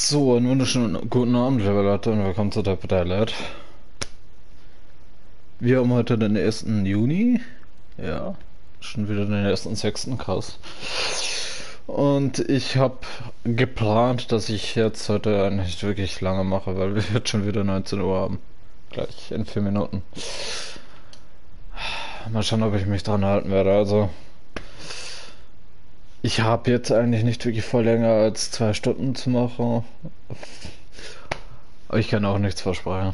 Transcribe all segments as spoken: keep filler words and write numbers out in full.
So, einen wunderschönen guten Abend, liebe Leute, und willkommen zu der Partei. Wir haben heute den ersten Juni. Ja, schon wieder den ersten sechsten krass. Und ich habe geplant, dass ich jetzt heute nicht wirklich lange mache, weil wir jetzt schon wieder neunzehn Uhr haben. Gleich in vier Minuten. Mal schauen, ob ich mich dran halten werde. Also, ich habe jetzt eigentlich nicht wirklich vor, länger als zwei Stunden zu machen. Aber ich kann auch nichts versprechen.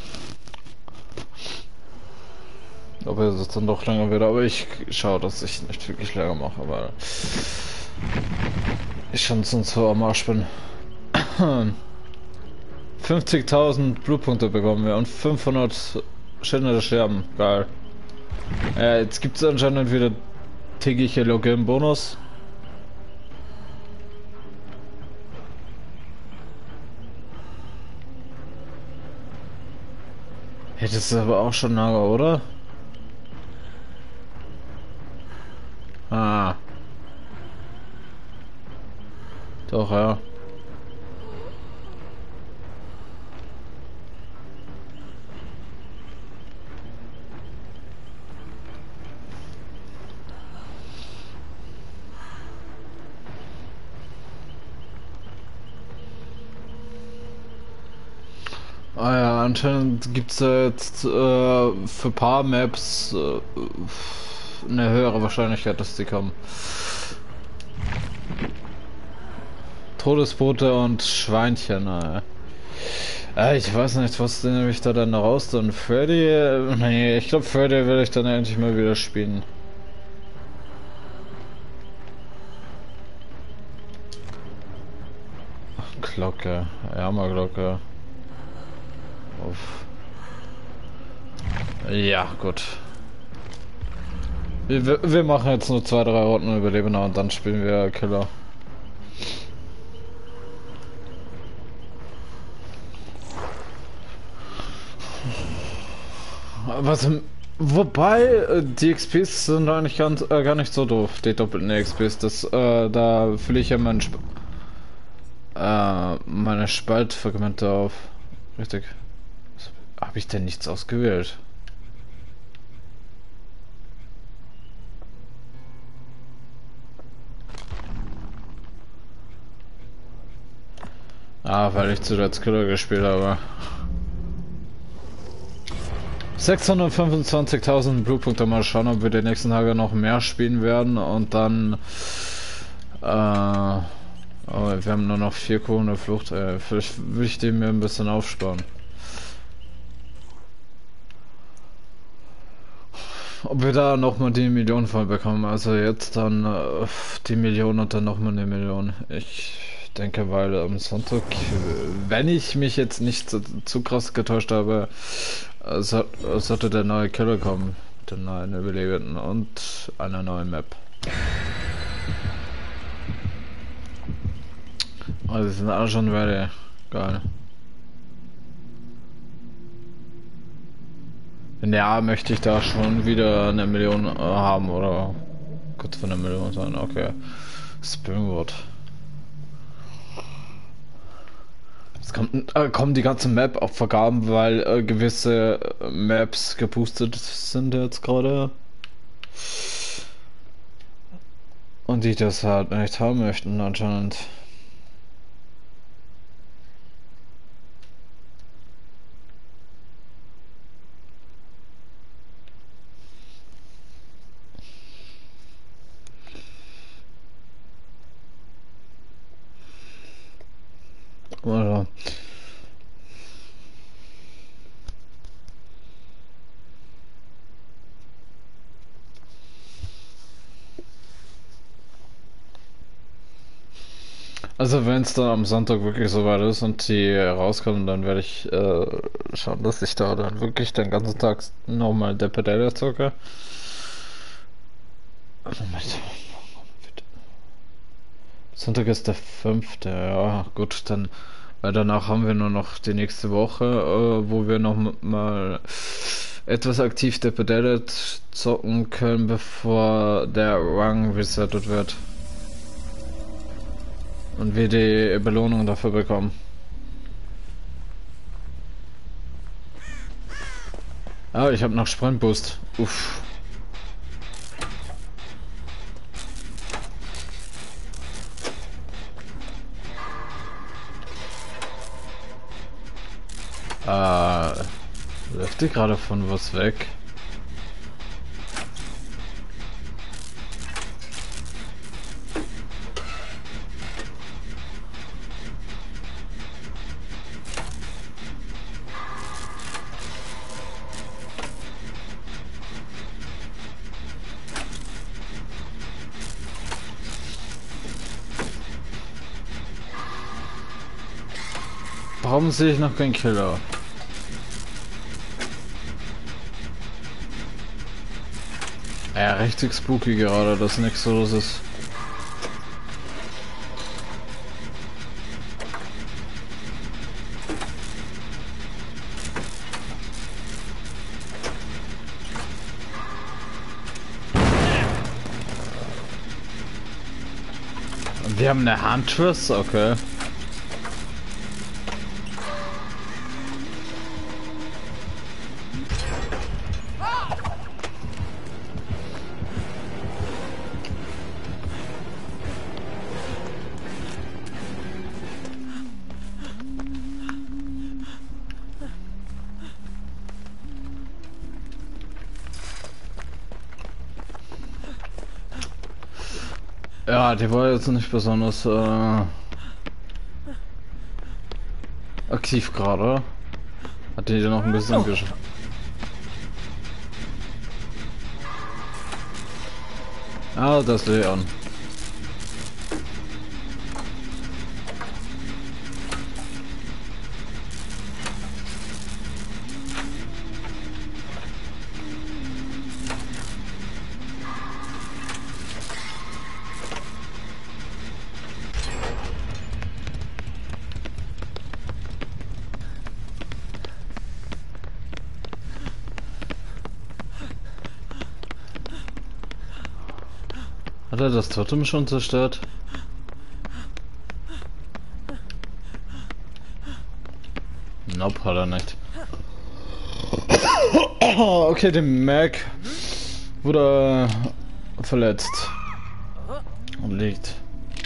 Ob es jetzt dann doch länger wird, aber ich schaue, dass ich nicht wirklich länger mache, weil ich schon sonst so am Arsch bin. fünfzigtausend Blutpunkte bekommen wir und fünfhundert schillernde Scherben. Geil. Ja, jetzt gibt es anscheinend wieder tägliche Login-Bonus. Ja, das ist aber auch schon lange, oder? Ah. Doch, ja. Ah ja, anscheinend gibt es jetzt äh, für ein paar Maps äh, eine höhere Wahrscheinlichkeit, dass die kommen. Todesbote und Schweinchen, äh. Äh, ich weiß nicht, was nehme ich da dann raus? Dann Freddy? Äh, Nee, ich glaube Freddy will ich dann endlich mal wieder spielen. Glocke, Ärmerglocke. Auf. Ja, gut. Wir, wir machen jetzt nur zwei, drei Runden Überlebender und dann spielen wir Killer. Was, wobei, die X Ps sind eigentlich ganz, äh, gar nicht so doof, die doppelten X Ps. Das, äh, da fülle ich ja mein Sp äh, meine Spaltfragmente auf. Richtig. Habe ich denn nichts ausgewählt? Ah, weil ich zuletzt Killer gespielt habe. sechshundertfünfundzwanzigtausend Blutpunkte, mal schauen, ob wir die nächsten Tage noch mehr spielen werden und dann äh, oh, wir haben nur noch vier Kuchen der Flucht, äh, vielleicht will ich den mir ein bisschen aufsparen. Ob wir da nochmal die Million voll bekommen, also jetzt dann äh, die Million und dann nochmal eine Million. Ich denke, weil am Sonntag, wenn ich mich jetzt nicht zu, zu krass getäuscht habe, so, sollte der neue Killer kommen, den neuen Überlebenden und eine neue Map. Also die sind alle schon ready. Geil. Ja, möchte ich da schon wieder eine Million äh, haben oder kurz von einer Million sein. Okay. Springwood. Es kommt, äh, kommen die ganze Map auf Vergaben, weil äh, gewisse Maps geboostet sind jetzt gerade. Und die das halt nicht haben möchten anscheinend. Oder also wenn es dann am Sonntag wirklich soweit ist und die rauskommen, dann werde ich äh, schauen, dass ich da dann wirklich den ganzen Tag nochmal der Pedale zocke. Moment. Sonntag ist der fünfte. Ja gut, dann, weil danach haben wir nur noch die nächste Woche, äh, wo wir noch mal etwas aktiv der Pedale zocken können, bevor der Rang resettet wird. Und wir die Belohnung dafür bekommen. Ah, ich habe noch Sprintboost. Uff. Äh, läuft die gerade von was weg? Warum sehe ich noch keinen Killer? Ja, richtig spooky gerade, dass nichts so los ist. Wir haben eine Huntress, okay. Ja, die war jetzt nicht besonders äh, aktiv gerade. Hat die noch ein bisschen oh. geschafft. Ah, das Leon. Hat er das Totem schon zerstört? Nope, hat er nicht. Okay, der Mac wurde verletzt und liegt.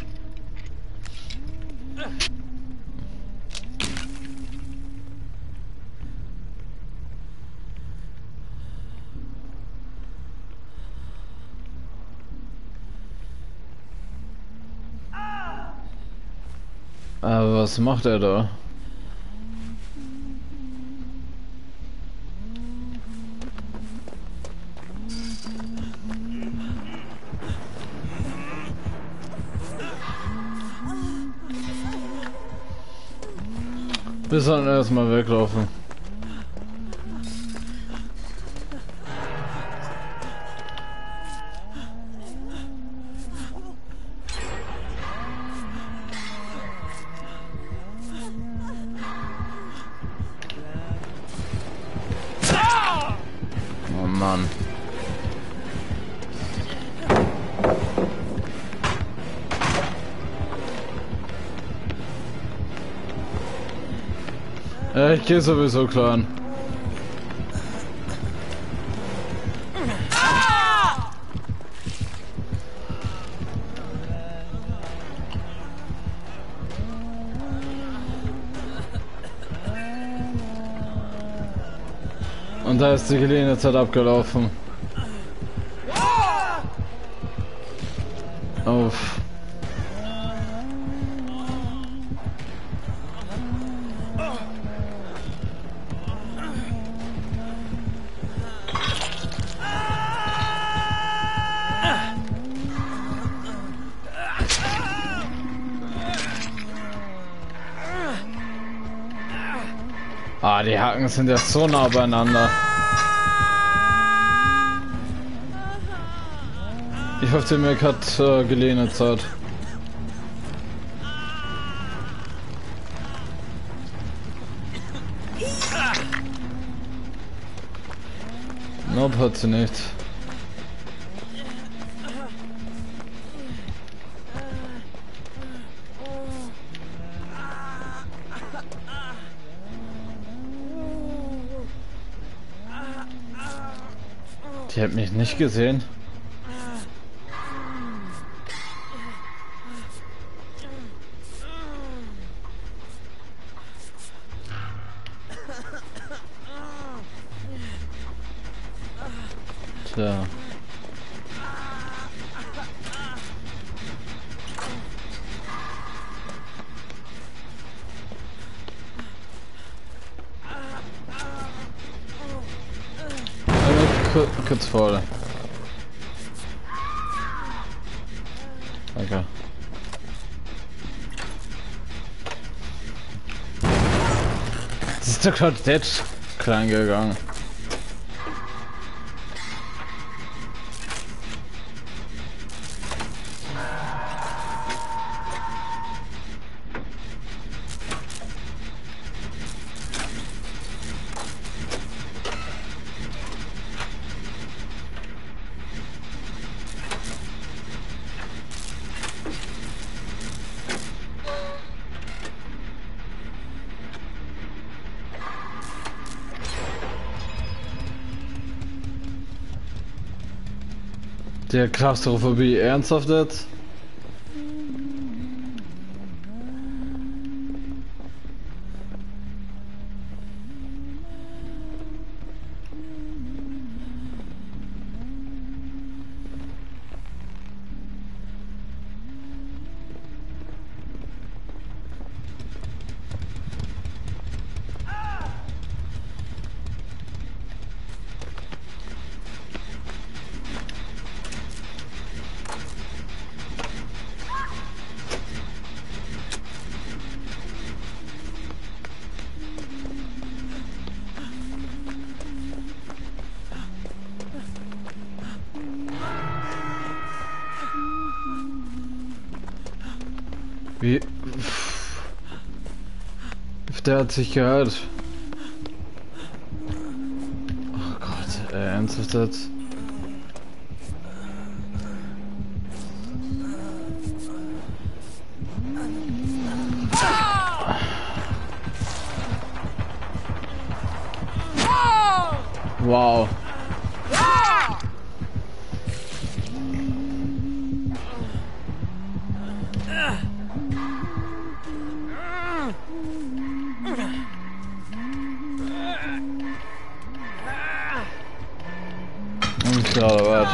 Aber was macht er da? Wir sollen erstmal weglaufen. Oh Mann. Ja, ich gehe sowieso klar. Und da ist die geliehene Zeit abgelaufen. Auf. Ah, die Haken sind ja so nah beieinander. Ich hoffe, der Mac hat äh, geliehene Zeit. Nope, hat sie nicht. Die hat mich nicht gesehen. Tja. Kur kurz vor. Danke. Das ist doch gerade jetzt klein gegangen. Der Klaustrophobie, ernsthaft jetzt? Wie? Der hat sich gehört. Oh Gott, ey, ernsthaft jetzt? Wow. Klar, was?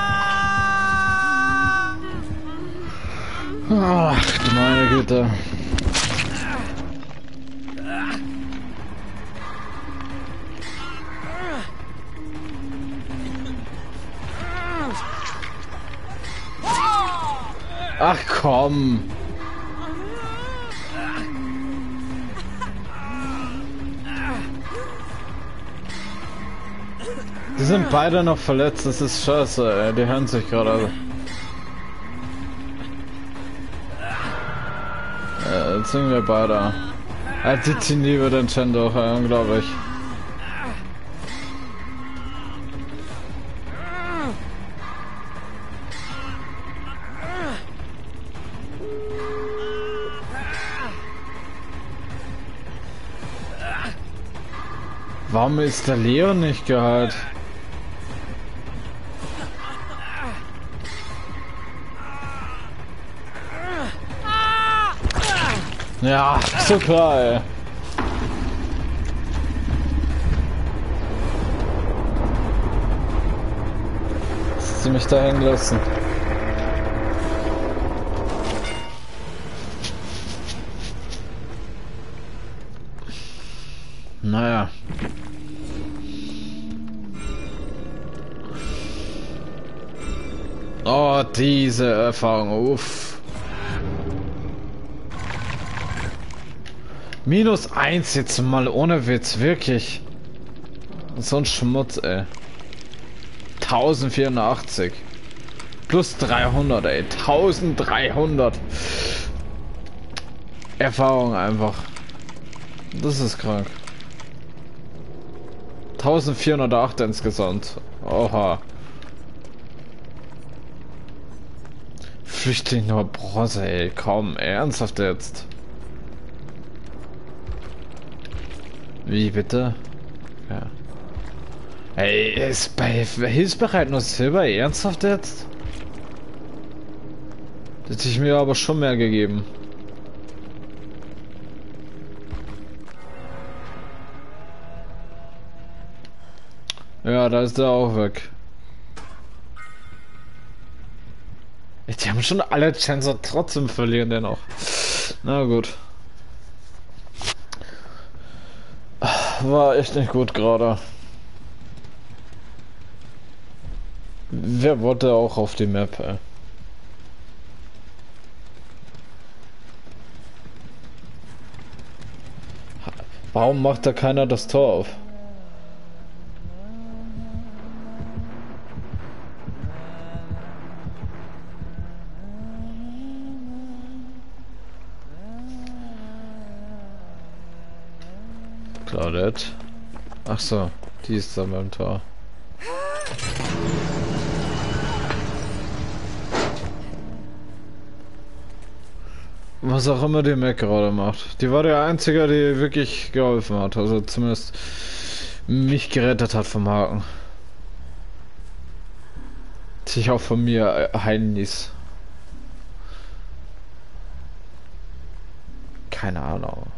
Ach, meine Güte. Ach komm. Die sind beide noch verletzt, das ist scheiße, ey. Die hören sich gerade alle. Äh, jetzt sind wir beide. Äh, die ziehen lieber den Chen durch, äh, unglaublich. Warum ist der Leon nicht geheilt? Ja, so klar, ey. Dass sie mich da hängen lassen. Naja. Oh, diese Erfahrung, uff. Minus eins jetzt mal ohne Witz, wirklich. So ein Schmutz, ey. tausendvierundachtzig. Plus dreihundert, ey. eintausenddreihundert. Erfahrung einfach. Das ist krank. eintausendvierhundertacht insgesamt. Oha. Flüchtling nur Bronze, ey. Komm, ernsthaft jetzt. Wie bitte? Ja. Ey, ist bei Hilfsbereit nur Silber ernsthaft jetzt? Das hätte ich mir aber schon mehr gegeben. Ja, da ist der auch weg. Die haben schon alle Chance, trotzdem verlieren dennoch. Na gut. War echt nicht gut gerade. Wer wollte auch auf die Map, ey? Warum macht da keiner das Tor auf? Claudette. Ach so, die ist da beim Tor. Was auch immer die Mac gerade macht. Die war der Einzige, die wirklich geholfen hat. Also zumindest mich gerettet hat vom Haken. Sich auch von mir heilen ließ. Keine Ahnung.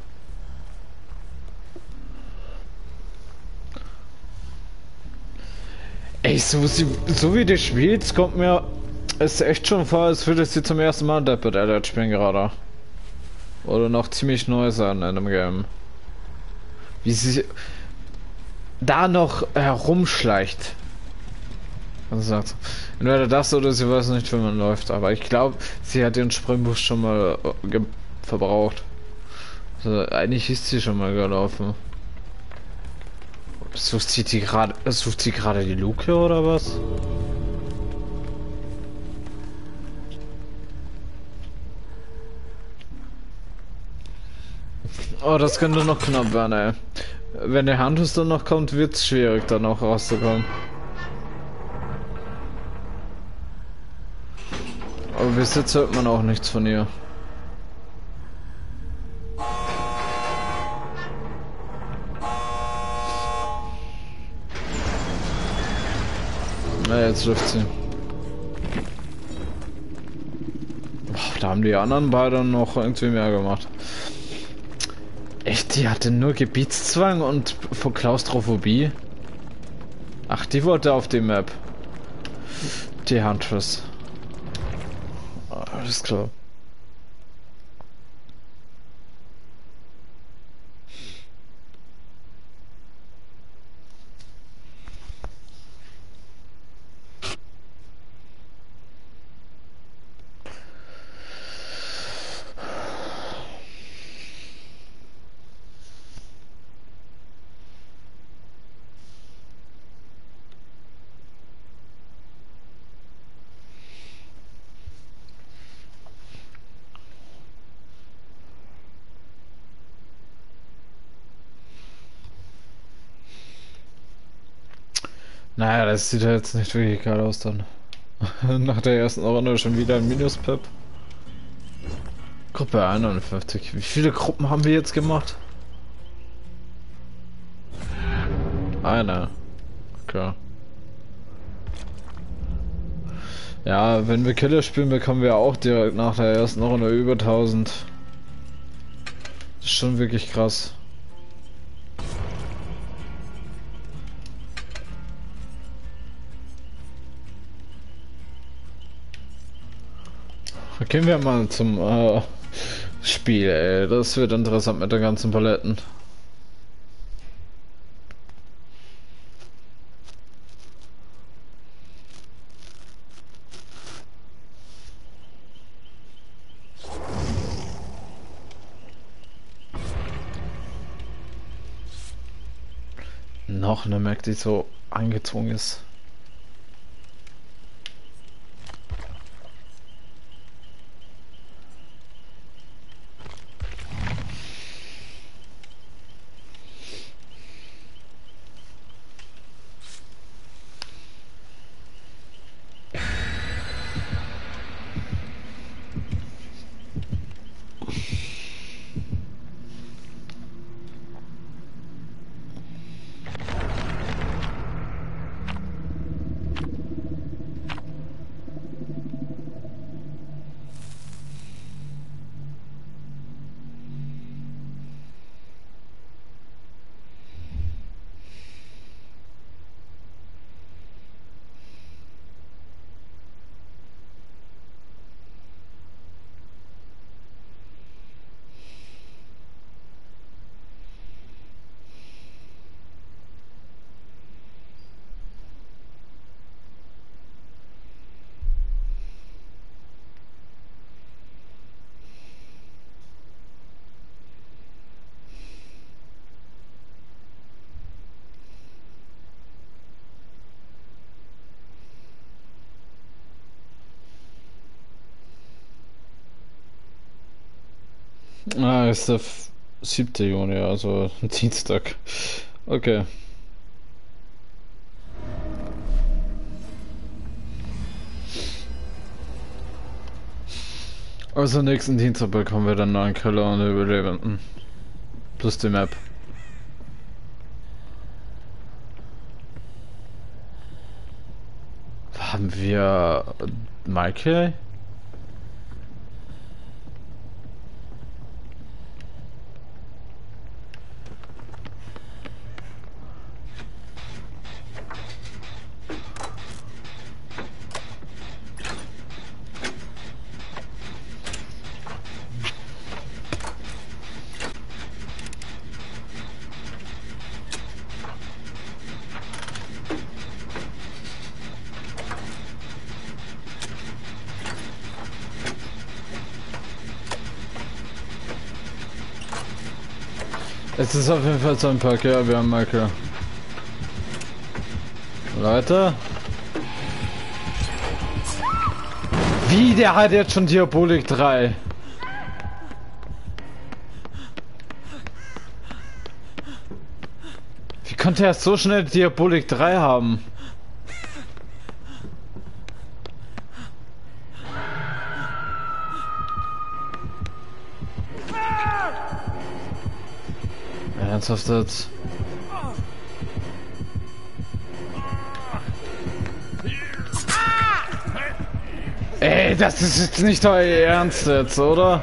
Ey, so, sie, so wie du spielst, kommt mir es echt schon vor, als würdest du zum ersten Mal Dead by Daylight spielen gerade. Oder noch ziemlich neu sein in einem Game. Wie sie da noch herumschleicht. Also, entweder das oder sie weiß nicht, wie man läuft. Aber ich glaube, sie hat den Springboost schon mal äh, verbraucht. Also, eigentlich ist sie schon mal gelaufen. Sucht sie die gerade, sucht sie gerade die Luke oder was? Oh, das könnte noch knapp werden, ey. Wenn der Handus dann noch kommt, wird es schwierig, dann auch rauszukommen. Aber bis jetzt hört man auch nichts von ihr. Na, jetzt läuft sie. Boah, da haben die anderen beiden noch irgendwie mehr gemacht. Echt, die hatte nur Gebietszwang und vor Klaustrophobie? Ach, die wollte auf die Map. Die Huntress. Alles klar. Naja, das sieht ja jetzt nicht wirklich geil aus dann. Nach der ersten Runde schon wieder ein Minus-Pip. Gruppe einundfünfzig. Wie viele Gruppen haben wir jetzt gemacht? Eine. Okay. Ja, wenn wir Killer spielen, bekommen wir auch direkt nach der ersten Runde über tausend. Das ist schon wirklich krass. Gehen wir mal zum äh, Spiel, ey. Das wird interessant mit den ganzen Paletten. Noch eine Mac, die so angezogen ist. Ah, ist der f- siebte Juni, also Dienstag. Okay. Also nächsten Dienstag bekommen wir dann neuen Killer und Überlebenden. Plus die Map. Haben wir Michael? Es ist auf jeden Fall so ein Pack, ja, wir haben Michael. Leute. Wie, der hat jetzt schon Diabolik drei. Wie konnte er so schnell Diabolik drei haben? Ernsthaft jetzt? Ey, das ist jetzt nicht euer Ernst jetzt, oder?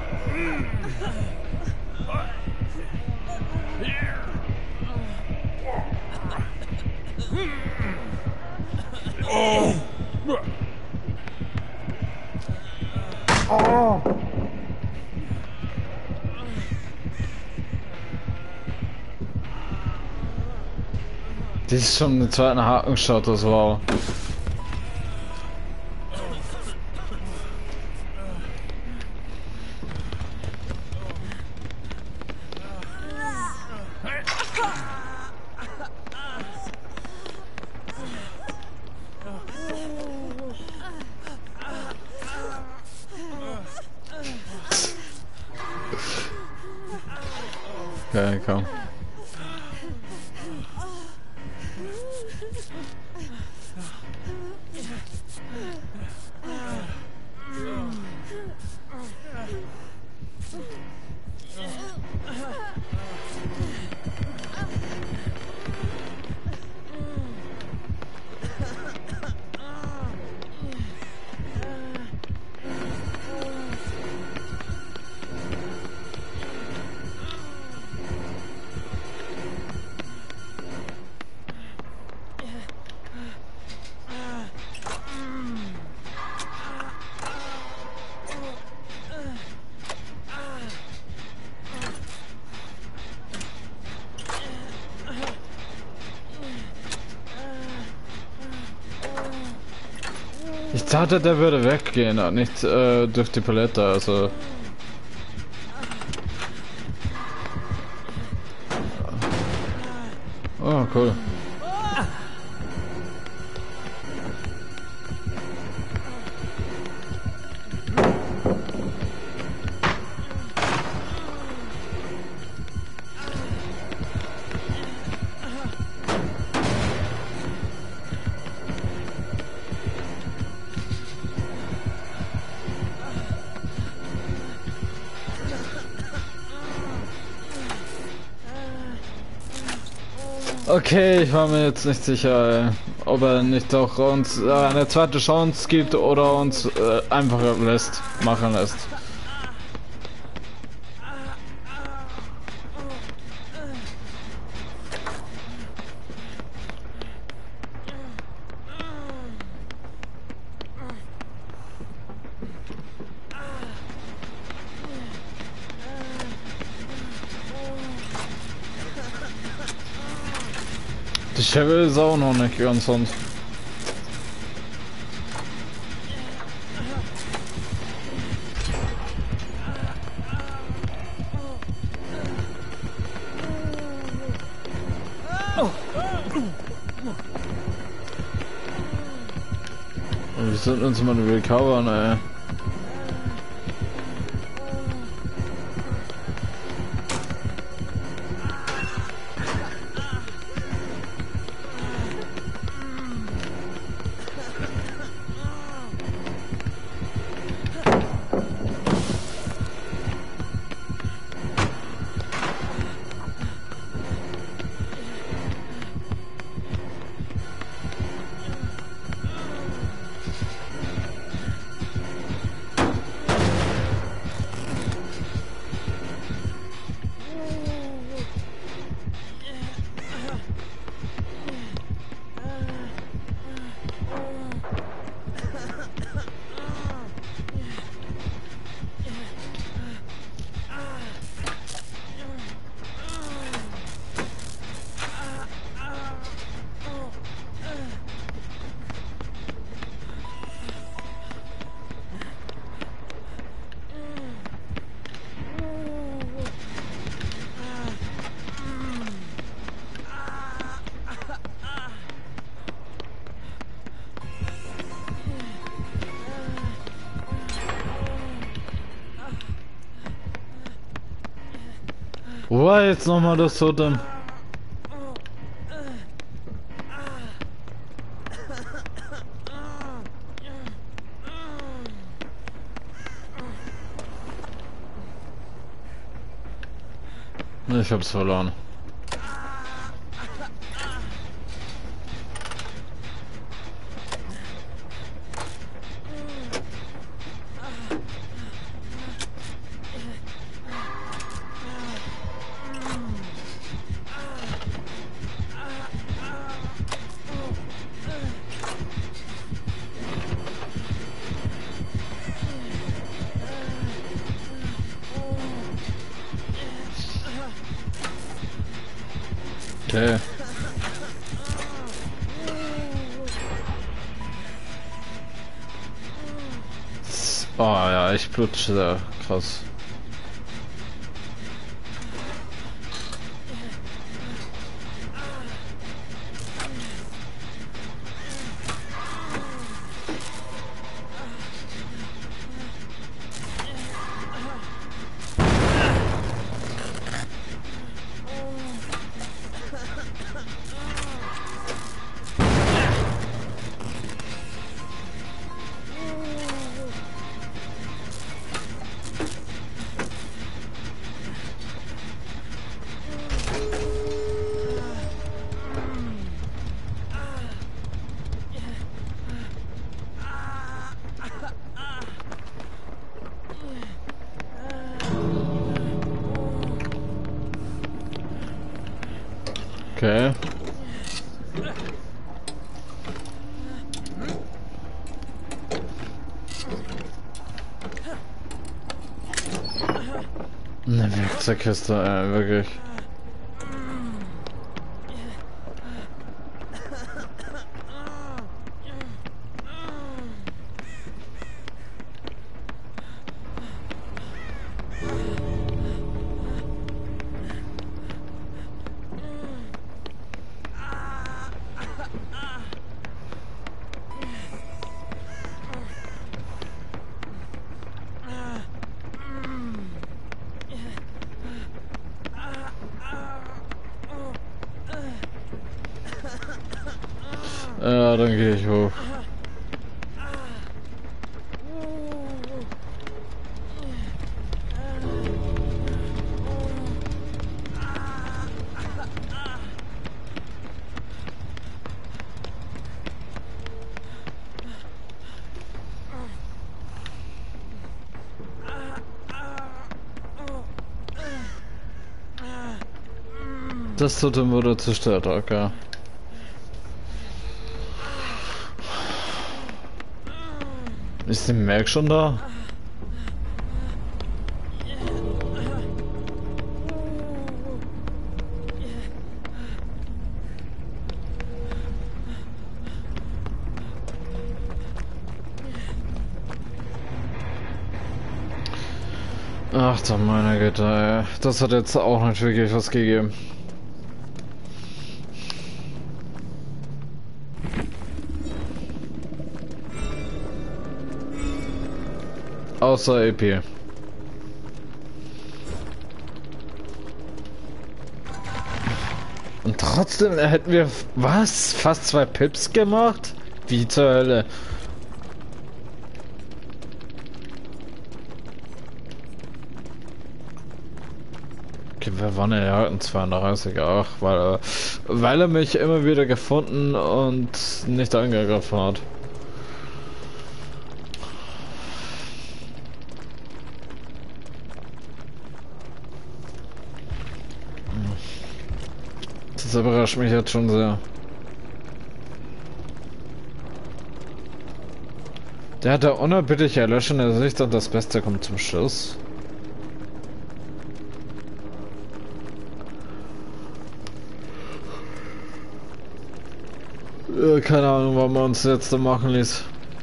Oh. Oh. Das ist schon eine zweite Hakenshot, das wow. Okay, komm. Ich dachte, der würde weggehen, nicht äh, durch die Palette, also... Oh, cool. Okay, ich war mir jetzt nicht sicher, ob er nicht doch uns äh, eine zweite Chance gibt oder uns äh, einfach lässt, machen lässt. Die Chevy ist auch noch nicht ganz sonst. Wir sollten uns mal recovern, ey. Wo war jetzt nochmal das Totem? Ich hab's verloren. Okay. Oh ja, ich blutsche sehr krass. Okay. Eine Werkzeugkiste, äh, wirklich. Ja, dann gehe ich hoch. Das Totem wurde zerstört, okay. Ist der Merk schon da? Ach du meine Güte, ey. Das hat jetzt auch nicht wirklich was gegeben. Außer E P. Und trotzdem hätten wir, was? Fast zwei Pips gemacht? Wie zur Hölle? Okay, wir waren ja hatten zweiunddreißig, ach, weil er, weil er mich immer wieder gefunden und nicht angegriffen hat. Das überrascht mich jetzt schon sehr. Der hat da unerbittlich erlöschende Sicht und das Beste kommt zum Schluss. Äh, keine Ahnung, was man uns jetzt da machen ließ.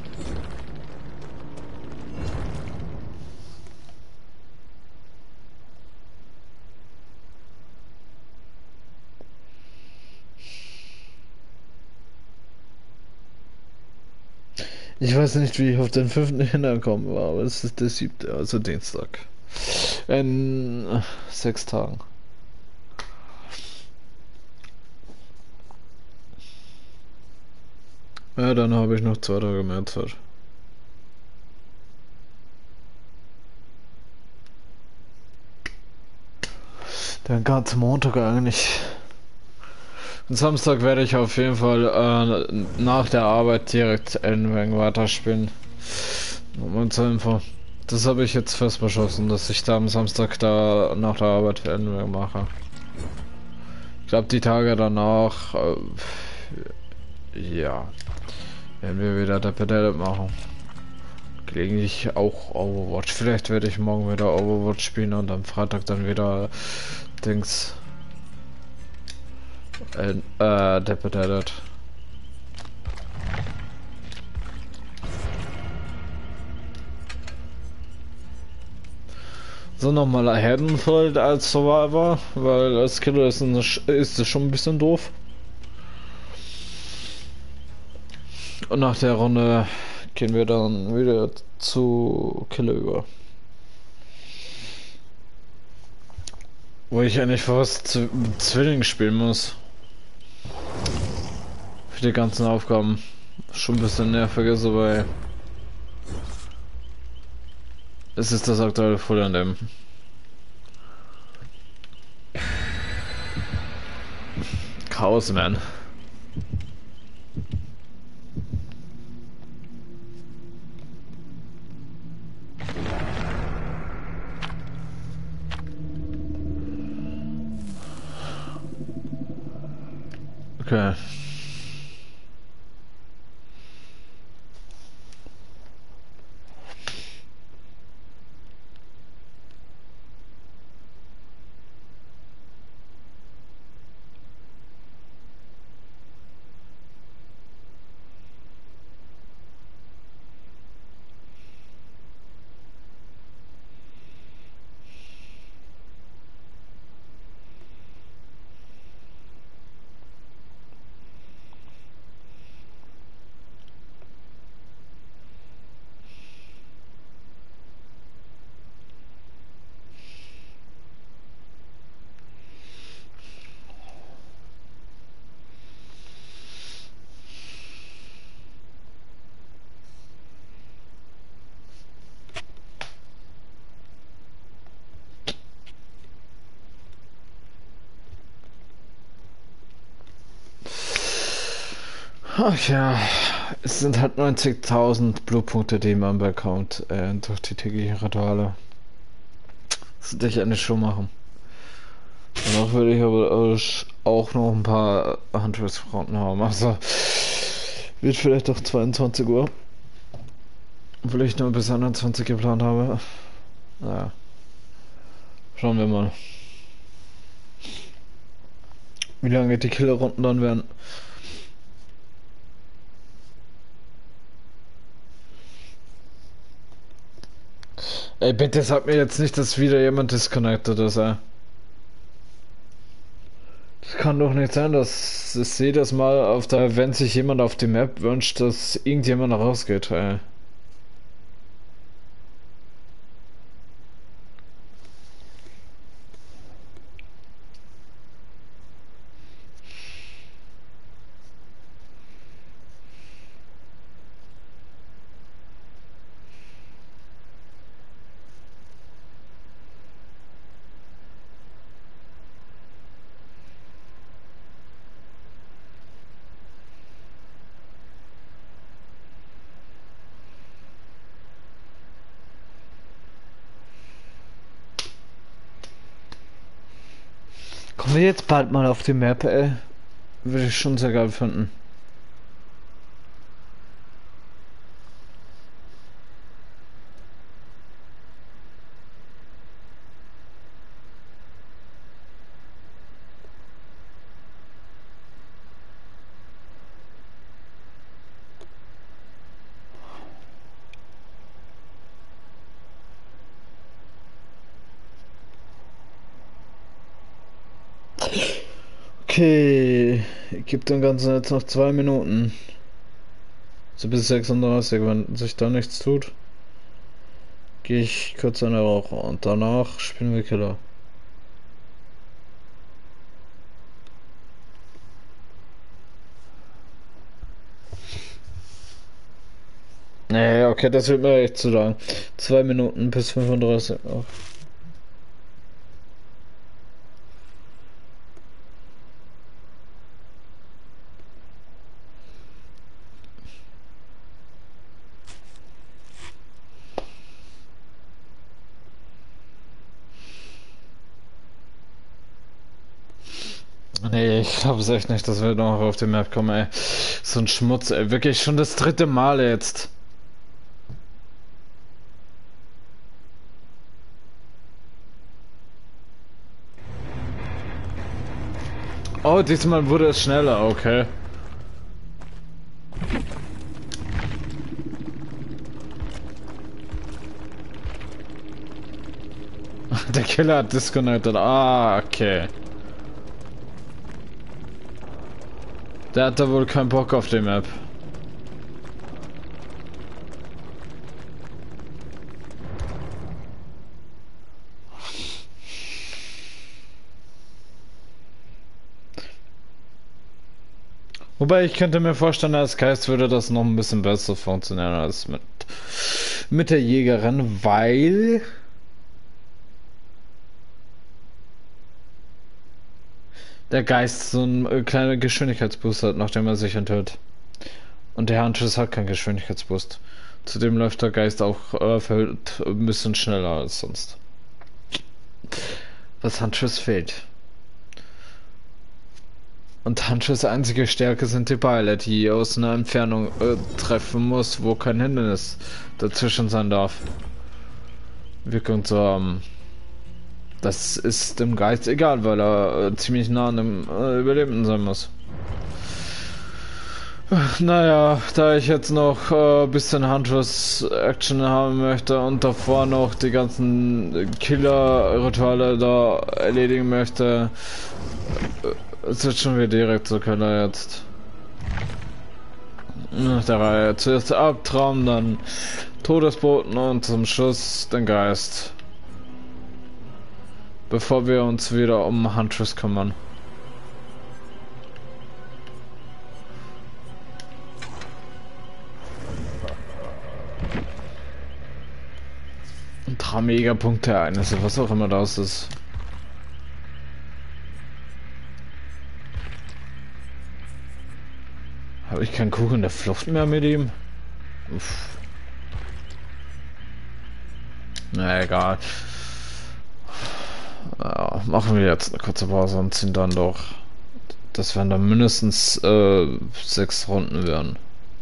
Ich weiß nicht, wie ich auf den fünften hingekommen war, aber es ist der siebte, also Dienstag. In sechs Tagen. Ja, dann habe ich noch zwei Tage mehr Zeit. Den ganzen Montag eigentlich. Und Samstag werde ich auf jeden Fall äh, nach der Arbeit direkt Elden Ring weiterspielen. Um zur Info. Das habe ich jetzt fest beschlossen, dass ich da am Samstag da nach der Arbeit Elden Ring mache. Ich glaube, die Tage danach, äh, ja, werden wir wieder der Pedal machen. Gelegentlich auch Overwatch. Vielleicht werde ich morgen wieder Overwatch spielen und am Freitag dann wieder Dings. Äh, äh der Pedal. So, nochmal Herdenfeld als Survivor, weil als Killer ist, eine, ist es schon ein bisschen doof. Und nach der Runde gehen wir dann wieder zu Killer über. Wo ich eigentlich fast Zwilling spielen muss. Für die ganzen Aufgaben. Schon ein bisschen nerviger so, weil es ist das aktuelle Full an dem. Chaos, man. Okay. Ach ja, es sind halt neunzigtausend Blutpunkte, die man bekommt äh, durch die täglichen Rituale. Das würde ich eigentlich schon machen. Danach würde ich aber auch noch ein paar Handwerksfronten haben. Also wird vielleicht auch zweiundzwanzig Uhr. Obwohl ich nur bis einundzwanzig geplant habe. Naja. Schauen wir mal. Wie lange die Killerrunden dann werden. Ey, bitte sag mir jetzt nicht, dass wieder jemand disconnected ist, ey. Das kann doch nicht sein, dass es jedes Mal auf der, wenn sich jemand auf die Map wünscht, dass irgendjemand rausgeht, ey. Kommen wir jetzt bald mal auf die Map, ey. Würde ich schon sehr geil finden. Okay, ich gebe dem Ganzen jetzt noch zwei Minuten. So bis sechsunddreißig, wenn sich da nichts tut, gehe ich kurz eine Rauche und danach spielen wir Killer. Nee, okay, das wird mir echt zu lang. Zwei Minuten bis fünfunddreißig. Oh. Nee, ich glaube es echt nicht, dass wir noch auf die Map kommen, ey. So ein Schmutz, ey. Wirklich schon das dritte Mal jetzt. Oh, diesmal wurde es schneller, okay. Der Killer hat disconnected. Ah, okay. Der hat da wohl keinen Bock auf die Map. Wobei ich könnte mir vorstellen, als Geist würde das noch ein bisschen besser funktionieren als mit, mit der Jägerin, weil der Geist so einen äh, kleinen Geschwindigkeitsboost hat, nachdem er sich enthüllt. Und der Huntress hat keinen Geschwindigkeitsboost. Zudem läuft der Geist auch äh, verhüllt ein bisschen schneller als sonst. Was Huntress fehlt. Und Huntress einzige Stärke sind die Beile, die aus einer Entfernung äh, treffen muss, wo kein Hindernis dazwischen sein darf. Wirkung zu haben. Das ist dem Geist egal, weil er äh, ziemlich nah an dem äh, Überlebenden sein muss. Naja, da ich jetzt noch ein äh, bisschen Huntress-Action haben möchte und davor noch die ganzen Killer-Rituale da erledigen möchte, äh, switchen wir direkt zur Killer jetzt. Nach der Reihe. Zuerst Albtraum, dann Todesboten und zum Schluss den Geist. Bevor wir uns wieder um Huntress kümmern. Drei Megapunkte-Ereignisse, was auch immer das ist. Habe ich keinen Kuchen der Flucht mehr mit ihm? Uff. Na egal. Ja, machen wir jetzt eine kurze Pause und ziehen dann doch. Das werden dann mindestens äh, sechs Runden werden.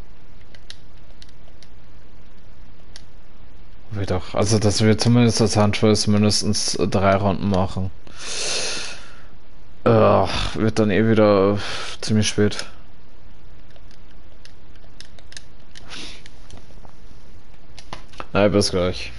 Wie doch. Also, dass wir zumindest als Huntress mindestens äh, drei Runden machen. Äh, wird dann eh wieder ziemlich spät. Na, bis gleich.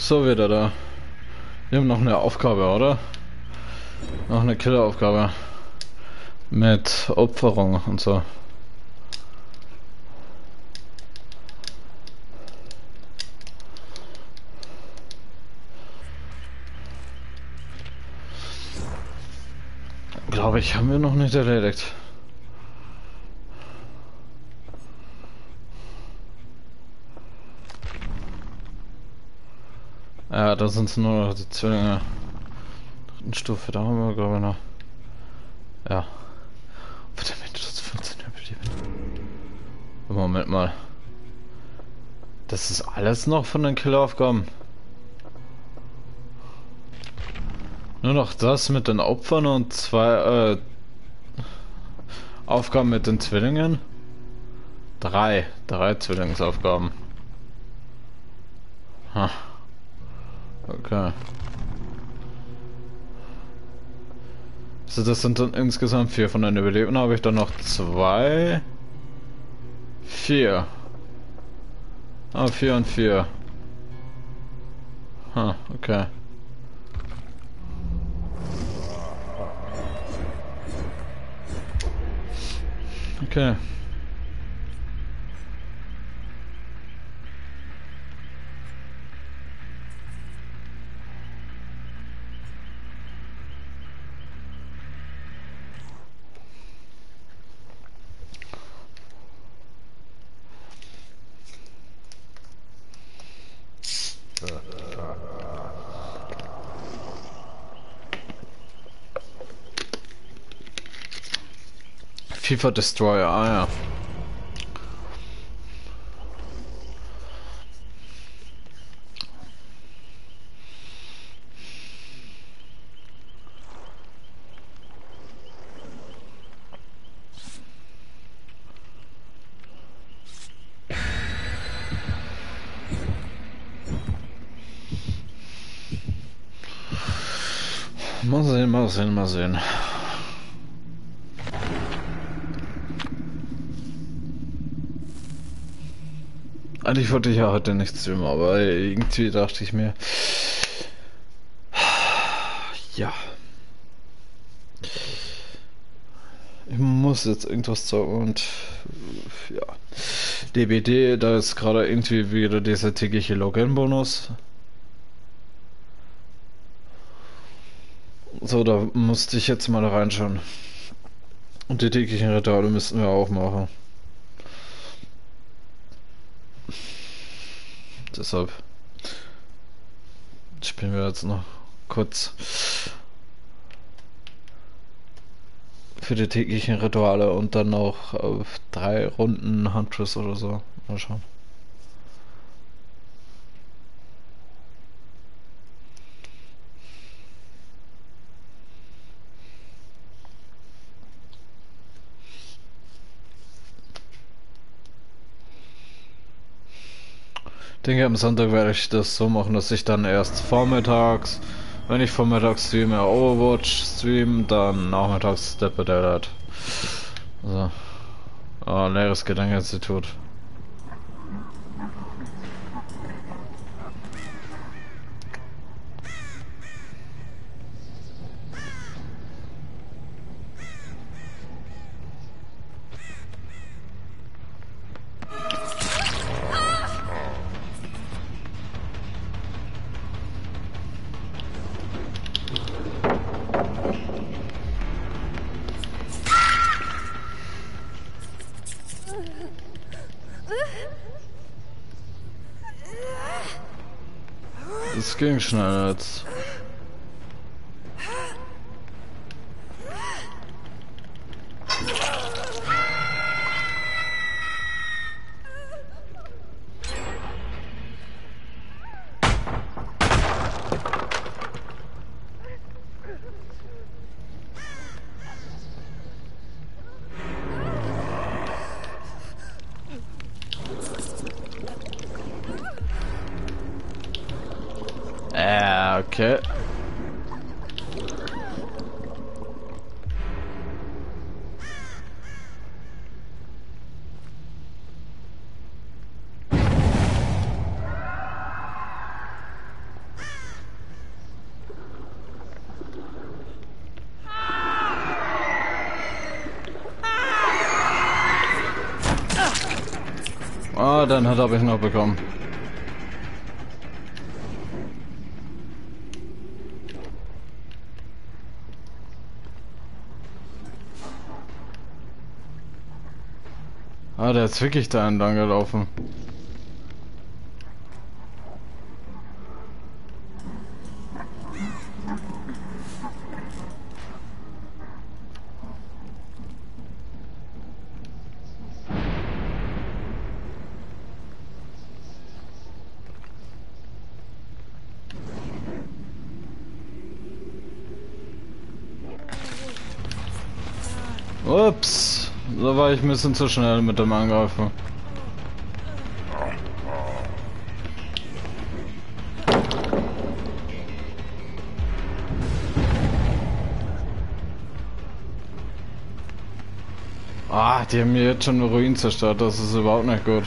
So wieder da. Wir haben noch eine Aufgabe, oder? Noch eine Killeraufgabe. Mit Opferung und so. Glaube ich, haben wir noch nicht erledigt. Ja, da sind es nur noch die Zwillinge. Dritten Stufe, da haben wir, glaube ich, noch. Ja. Verdammt, das fünfzehn überleben. Moment mal. Das ist alles noch von den Killeraufgaben. Nur noch das mit den Opfern und zwei äh, Aufgaben mit den Zwillingen. Drei. Drei Zwillingsaufgaben. Ha. Okay. Also das sind dann insgesamt vier. Von den Überlebenden habe ich dann noch zwei. Vier. Ah, vier und vier. Ha, okay. Okay. FIFA Destroyer, ah ja. Mal sehen, mal sehen, mal sehen. Eigentlich wollte ich ja heute nicht streamen, aber irgendwie dachte ich mir, ja, ich muss jetzt irgendwas zocken und ja, D B D, da ist gerade irgendwie wieder dieser tägliche Login-Bonus. So, da musste ich jetzt mal reinschauen. Und die täglichen Rituale müssten wir auch machen. Deshalb spielen wir jetzt noch kurz für die täglichen Rituale und dann noch äh, drei Runden Huntress oder so. Mal schauen. Ich denke, am Sonntag werde ich das so machen, dass ich dann erst vormittags, wenn ich vormittags streame, Overwatch stream, dann nachmittags Dead by Daylight. Also, oh, leeres Gedankeninstitut. Das ging schnell jetzt. Äh, okay. Ah, den Hit habe ich noch bekommen. Ah, der ist wirklich da entlang gelaufen. Ups, da war ich ein bisschen zu schnell mit dem Angreifen. Ah, die haben mir jetzt schon eine Ruin zerstört, das ist überhaupt nicht gut.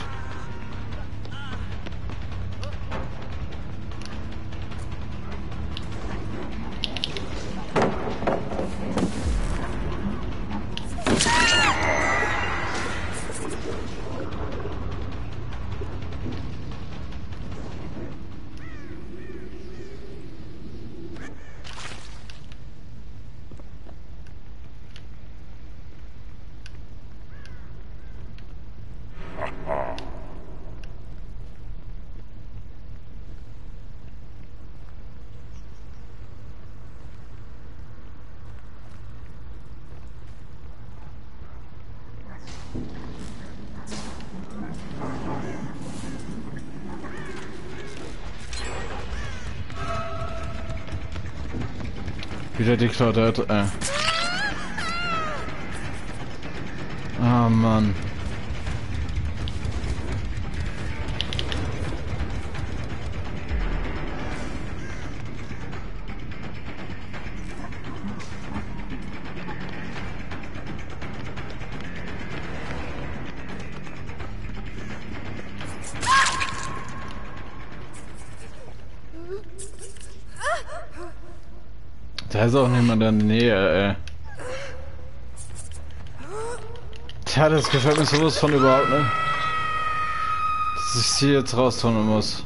Wieder die Claudette, äh. Ah, Mann. Da ist auch niemand in der Nähe, ey. Tja, das gefällt mir sowas von überhaupt nicht. Dass ich sie jetzt raustun muss.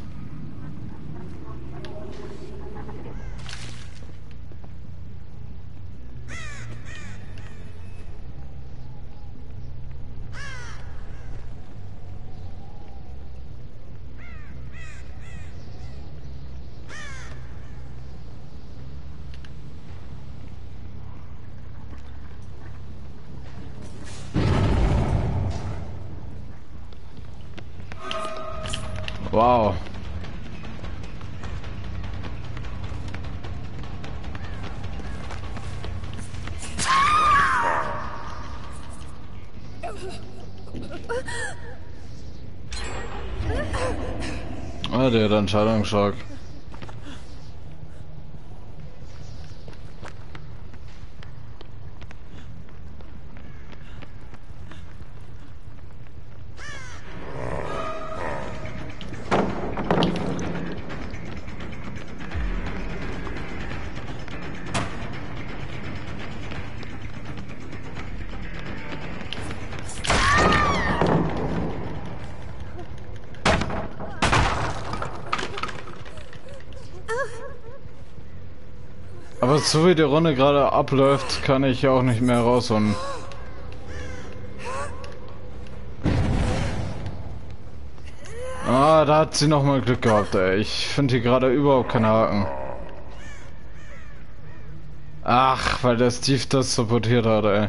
Wow. Ah, der hat einen Scheidungsschock. Aber so wie die Runde gerade abläuft, kann ich auch nicht mehr rausholen. Ah, da hat sie noch mal Glück gehabt, ey. Ich finde hier gerade überhaupt keinen Haken. Ach, weil der Steve das sabotiert hat, ey.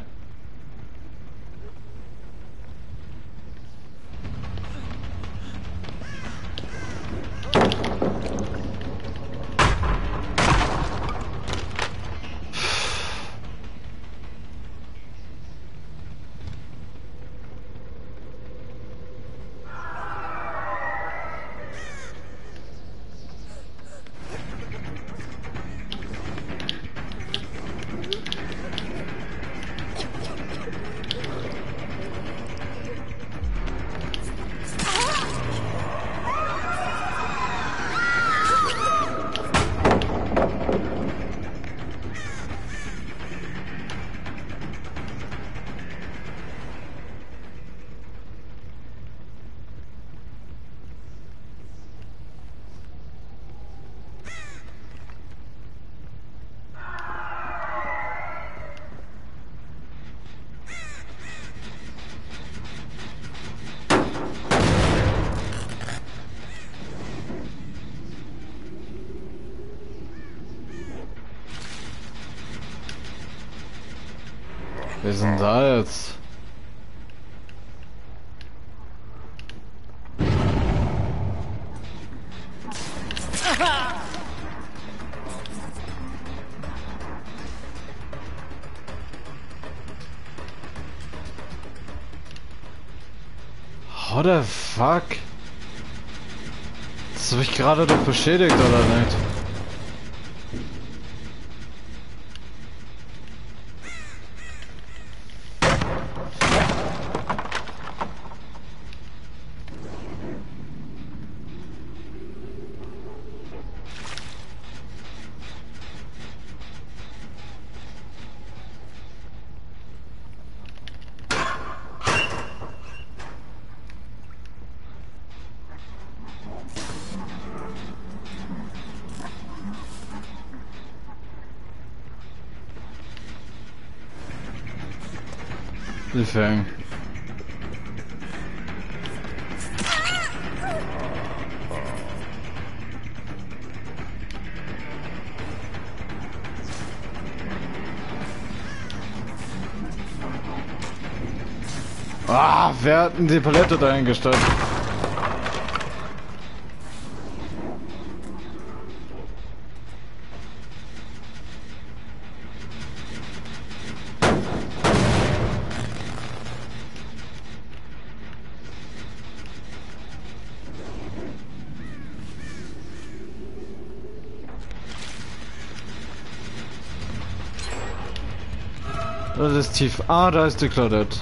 Wir sind da jetzt. How the fuck? Das habe ich gerade doch beschädigt, oder nicht? Die Fang. Ah, wer hat denn die Palette dahingestellt? Das ist tief. Ah, da ist die Claudette.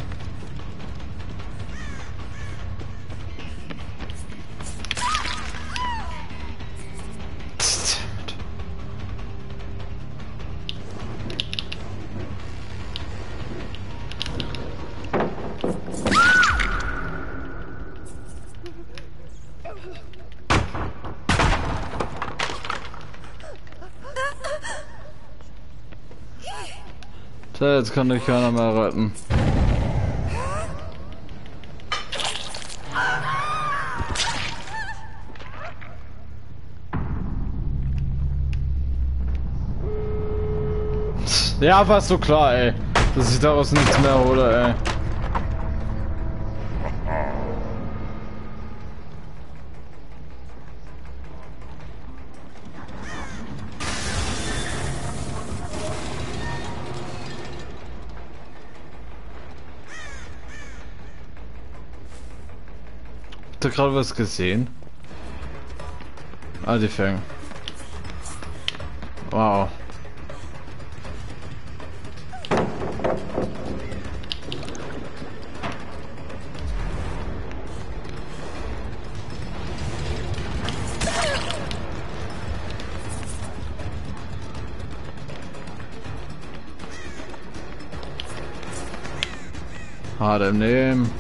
So, jetzt kann dich keiner mehr retten. Ja, war so klar, ey. Dass ich daraus nichts mehr hole, ey. Habt ihr gerade was gesehen? Ah, die Fang. Wow. Hart im Nehmen.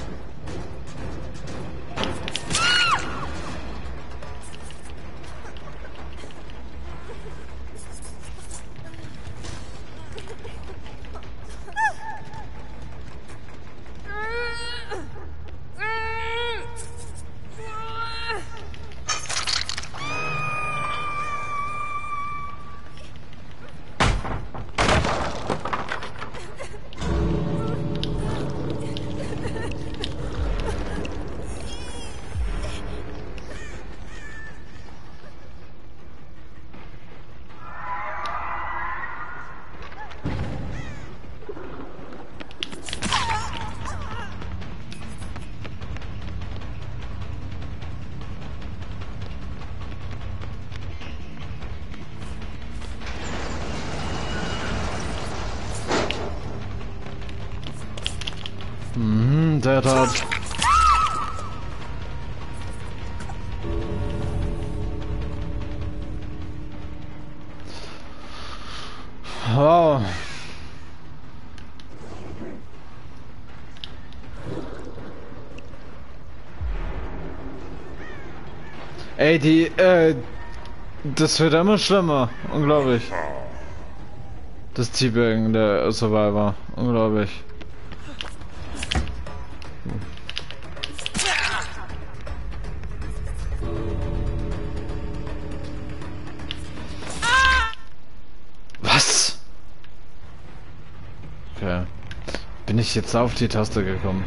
Mhm, der hat. Wow. Ey, die, äh, das wird immer schlimmer. Unglaublich. Das Teabagging der Survivor. Unglaublich. Was? Okay. ich jetzt auf die Taste gekommen?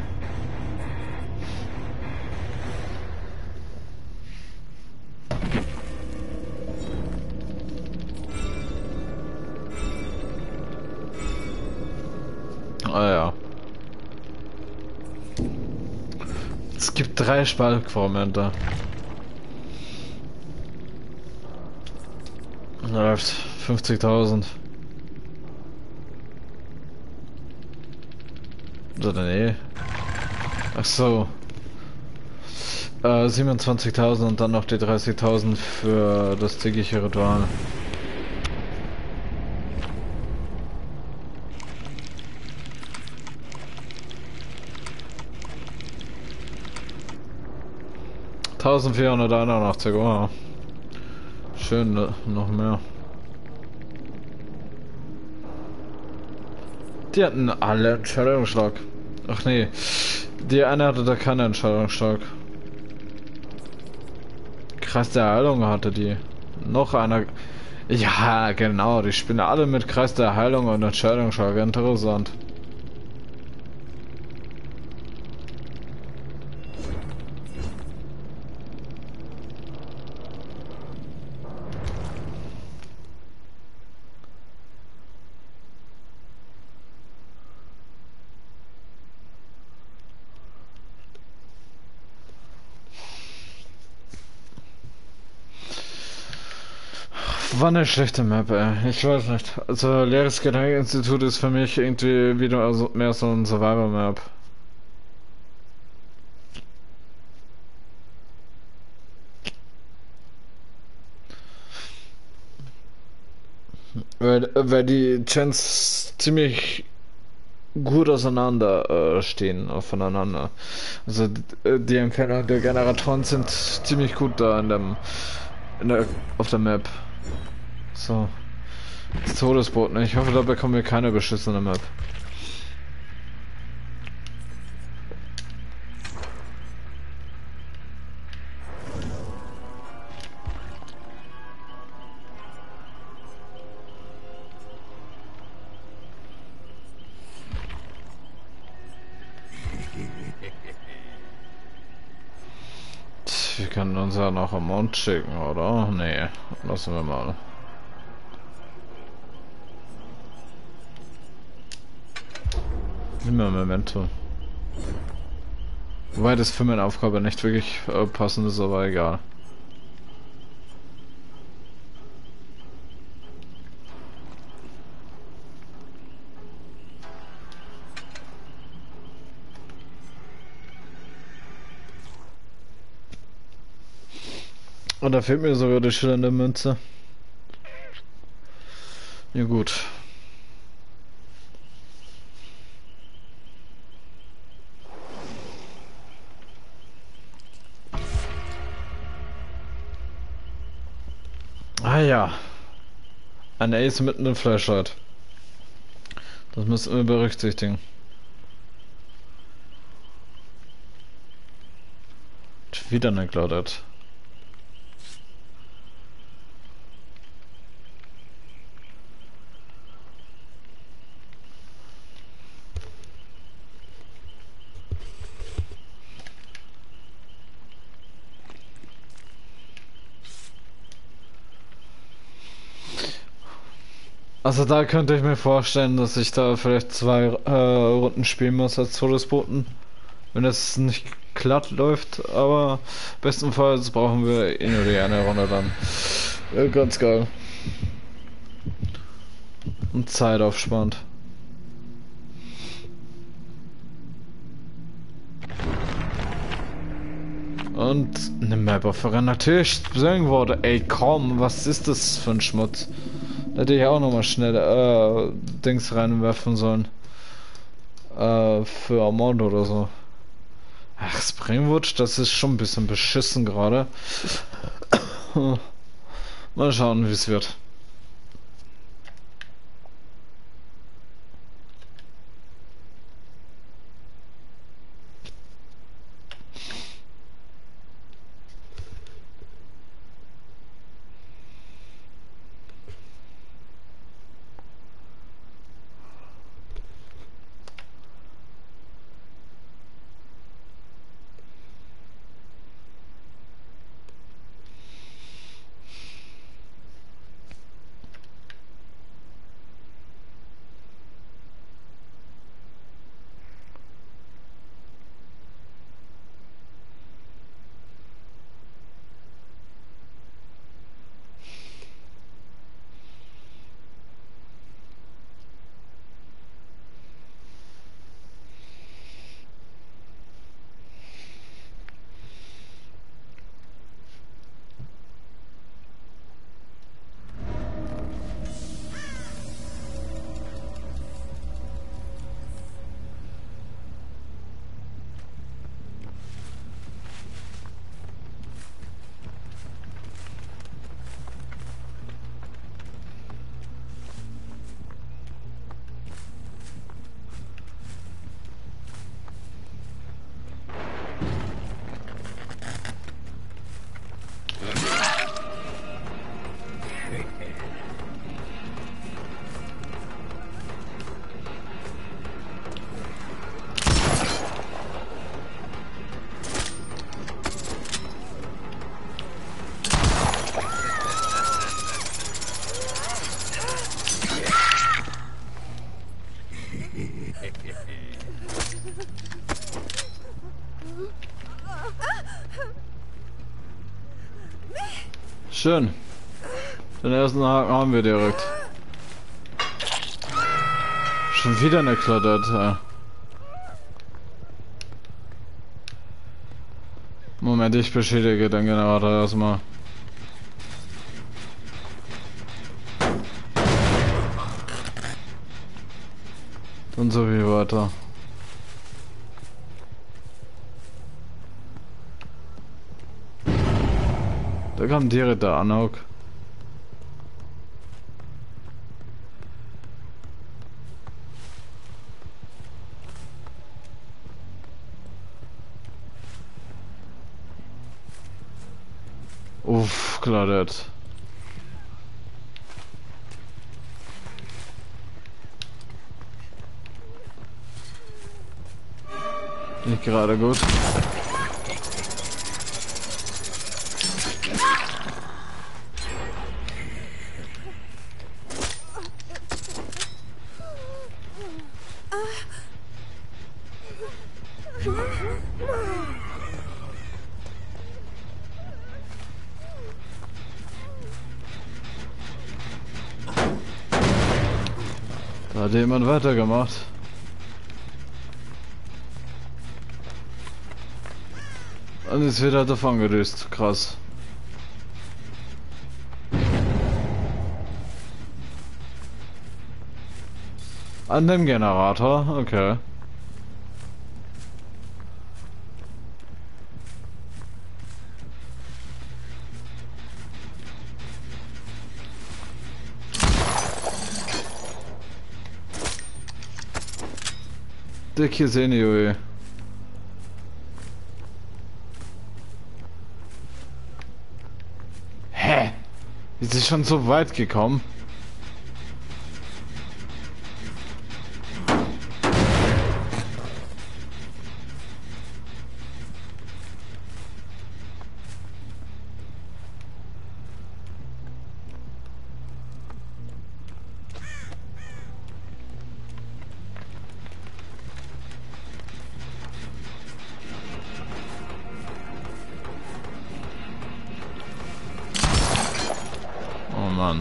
Ah ja. Es gibt drei Spaltfragmente. Läuft fünfzigtausend. Oder nee. Ach so. Äh, siebenundzwanzigtausend und dann noch die dreißigtausend für das tägliche Ritual. eintausendvierhunderteinundachtzig, oh. Schön, noch mehr. Die hatten alle Entscheidungsschlag. Ach nee, die eine hatte da keinen Entscheidungsschlag. Kreis der Heilung hatte die. Noch einer. Ja, genau, die spielen alle mit Kreis der Heilung und Entscheidungsschlag. Interessant. War eine schlechte Map, ey. Ich weiß nicht. Also, leeres Gedankeninstitut ist für mich irgendwie wieder also mehr so ein Survivor-Map. Weil, weil die Chance ziemlich gut auseinander äh, stehen voneinander. Also d- die Entfernung der Generatoren sind ziemlich gut da in dem, in der, auf der Map. So. Das Todesboot, ne? Ich hoffe, da bekommen wir keine beschissene Map. Wir können uns ja noch am Mond schicken, oder? Nee, lassen wir mal. Nimm mal Memento. Wobei das für meine Aufgabe nicht wirklich äh, passend ist, aber egal. Und da fehlt mir sogar die schillernde Münze. Ja gut. Ah ja. Ein Ace mit einem Flashlight. Das müssen wir berücksichtigen. Wieder eine Claudette. Also da könnte ich mir vorstellen, dass ich da vielleicht zwei äh, Runden spielen muss als Todesboten. Wenn das nicht glatt läuft, aber bestenfalls brauchen wir eh nur die eine Runde dann. Ja, ganz geil. Und Zeit aufspannt. Und eine Map auf natürlich sagen wurde, ey komm, was ist das für ein Schmutz? Da hätte ich auch nochmal schnell äh, Dings reinwerfen sollen. Äh, für Armand oder so. Ach, Springwood, das ist schon ein bisschen beschissen gerade. Mal schauen, wie es wird. Schön. Den ersten Haken haben wir direkt. Schon wieder eine Klaudette. Moment, ich beschädige den Generator erstmal. Und so wie weiter. Da kam direkt der Anok. Uff, Claudette. Nicht gerade gut. Da hat jemand weitergemacht. Und ist wieder davon gedüst. Krass. An dem Generator? Okay. Dicke Senioe. Hä? Ist sie schon so weit gekommen? Oh Mann.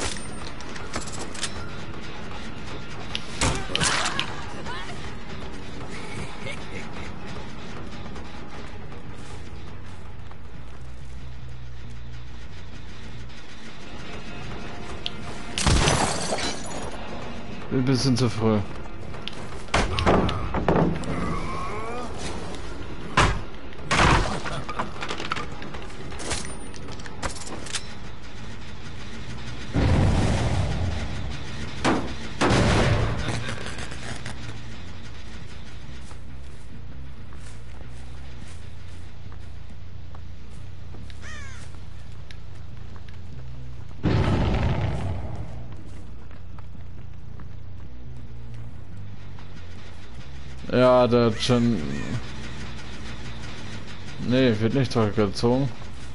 Ein bisschen zu früh. Ja, der hat schon... Nee, wird nicht zurückgezogen.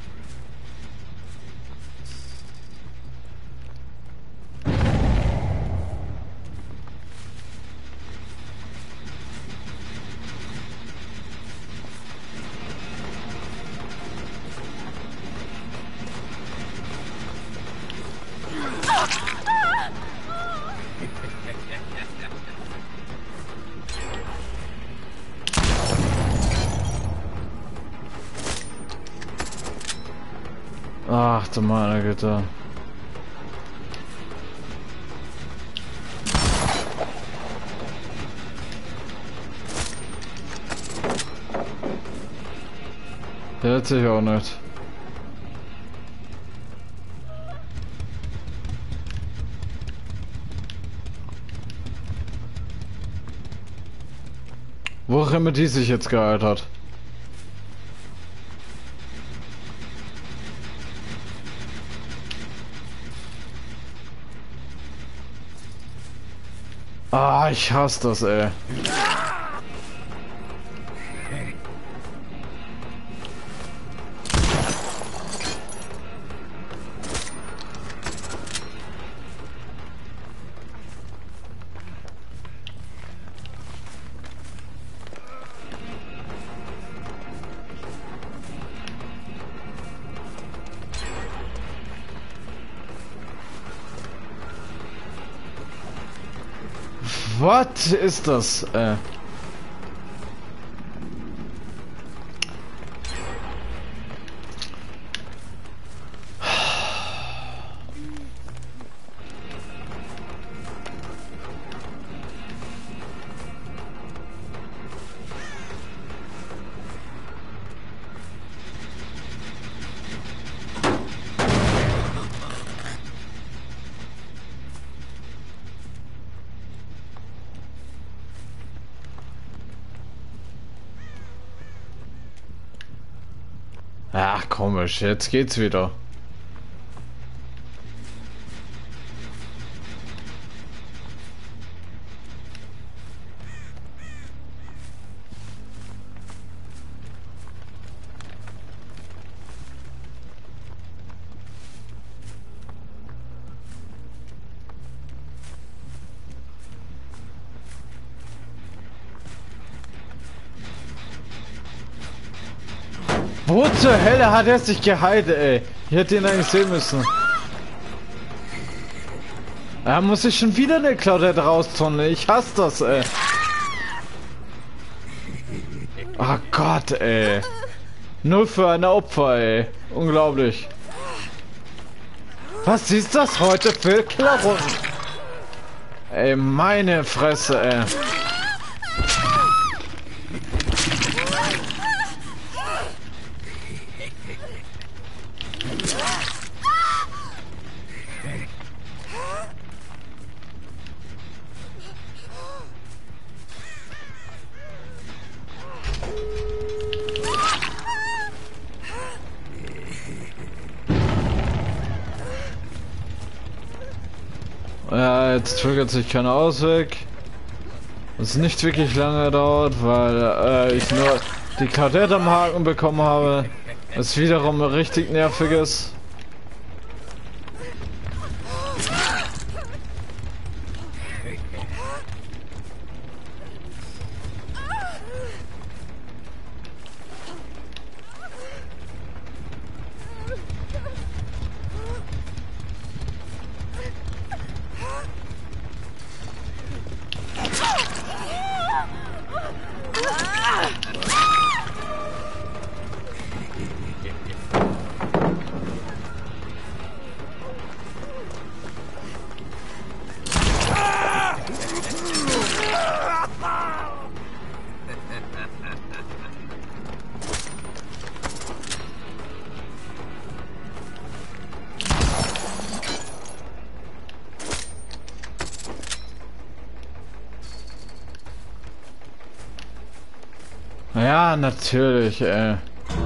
Ach du meine Güte. Der hat sich auch nicht. Wo auch immer die sich jetzt geheilt hat. Ah, ich hasse das, ey. Was ist das? Äh. Ach, komisch, jetzt geht's wieder. Wo zur Hölle hat er sich geheilt, ey? Ich hätte ihn eigentlich sehen müssen. Da muss ich schon wieder eine Claudette raustunneln. Ich hasse das, ey. Oh Gott, ey. Nur für ein Opfer, ey. Unglaublich. Was ist das heute für Klappen? Ey, meine Fresse, ey. Ja, jetzt triggert sich kein Ausweg. Was nicht wirklich lange dauert, weil äh, ich nur die Claudette am Haken bekommen habe. Was wiederum richtig nervig ist. Ja, natürlich, ey.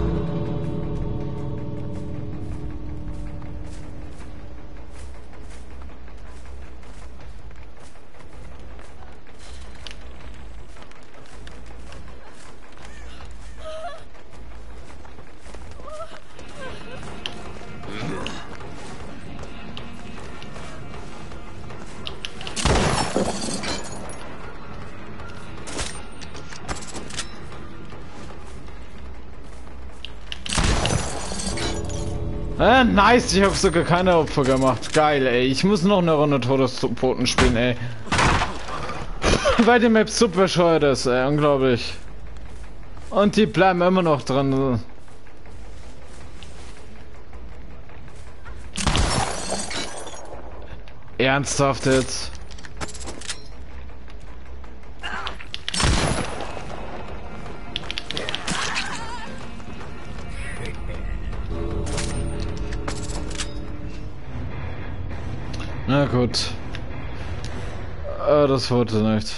Äh, nice, ich habe sogar keine Opfer gemacht. Geil, ey. Ich muss noch eine Runde Todespoten spielen, ey. Weil die Map super bescheuert ist, ey. Unglaublich. Und die bleiben immer noch dran. Ernsthaft jetzt? Na gut. Äh, das wollte nicht.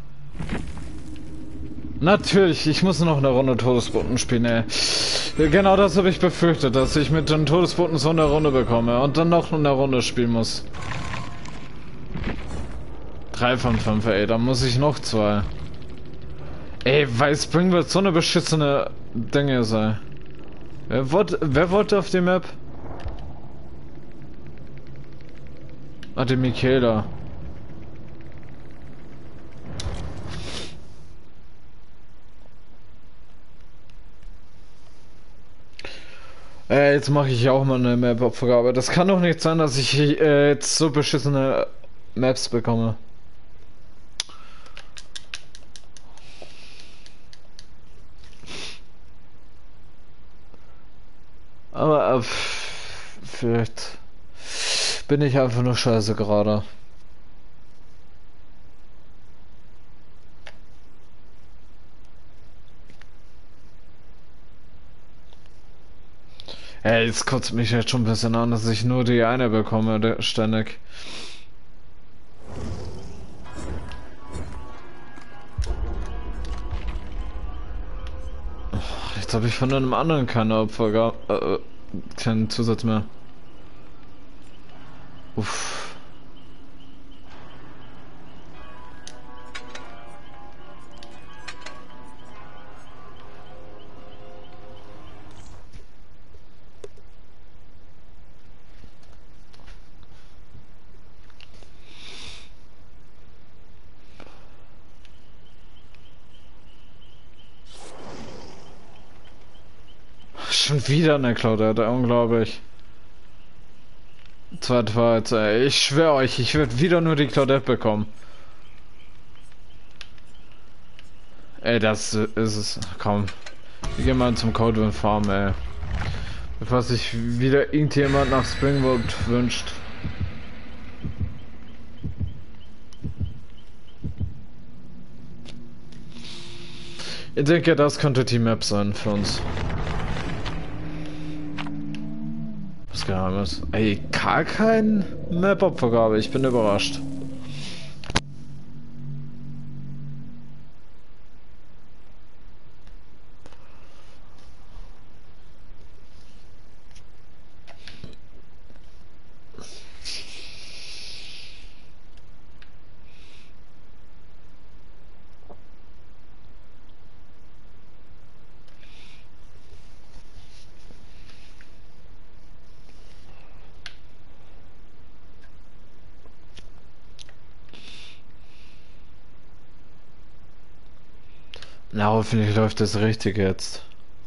Natürlich, ich muss noch eine Runde Todesboten spielen, ey. Genau das habe ich befürchtet, dass ich mit den Todesboten so eine Runde bekomme und dann noch eine Runde spielen muss. Drei von fünf, ey, da muss ich noch zwei. Ey, weil Spring wird so eine beschissene Dinge sein. Wer wollte, wer wollte auf die Map? Ah, die Michaela. Äh, jetzt mache ich auch mal eine Map-Abgabe. Das kann doch nicht sein, dass ich äh, jetzt so beschissene Maps bekomme. Aber äh, vielleicht bin ich einfach nur scheiße gerade. Ey, jetzt kotzt mich jetzt schon ein bisschen an, dass ich nur die eine bekomme, der ständig. Jetzt habe ich von einem anderen keine Opfer gehabt, äh, keinen Zusatz mehr. Uff. Schon wieder eine Claudette, unglaublich. Zweite Fight, ey. Ich schwöre euch, ich werde wieder nur die Claudette bekommen. Ey, das ist es. Komm. Wir gehen mal zum Codewind Farm, ey. Bevor sich wieder irgendjemand nach Springwood wünscht. Ich denke, das könnte die Map sein für uns. Was Geheimes. Ey, gar kein Map-Opfergabe. Ich bin überrascht. Na, hoffentlich läuft das richtig jetzt.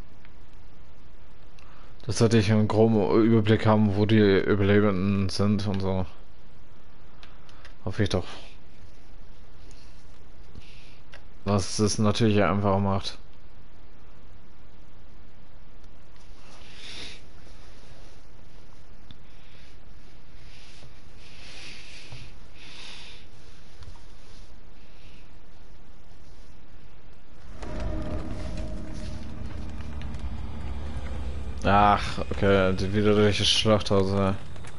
Das sollte ich einen groben Überblick haben, wo die Überlebenden sind und so. Hoffe ich doch. Was es natürlich einfacher macht. Ach, okay, wieder durch das Schlachthaus. Ja.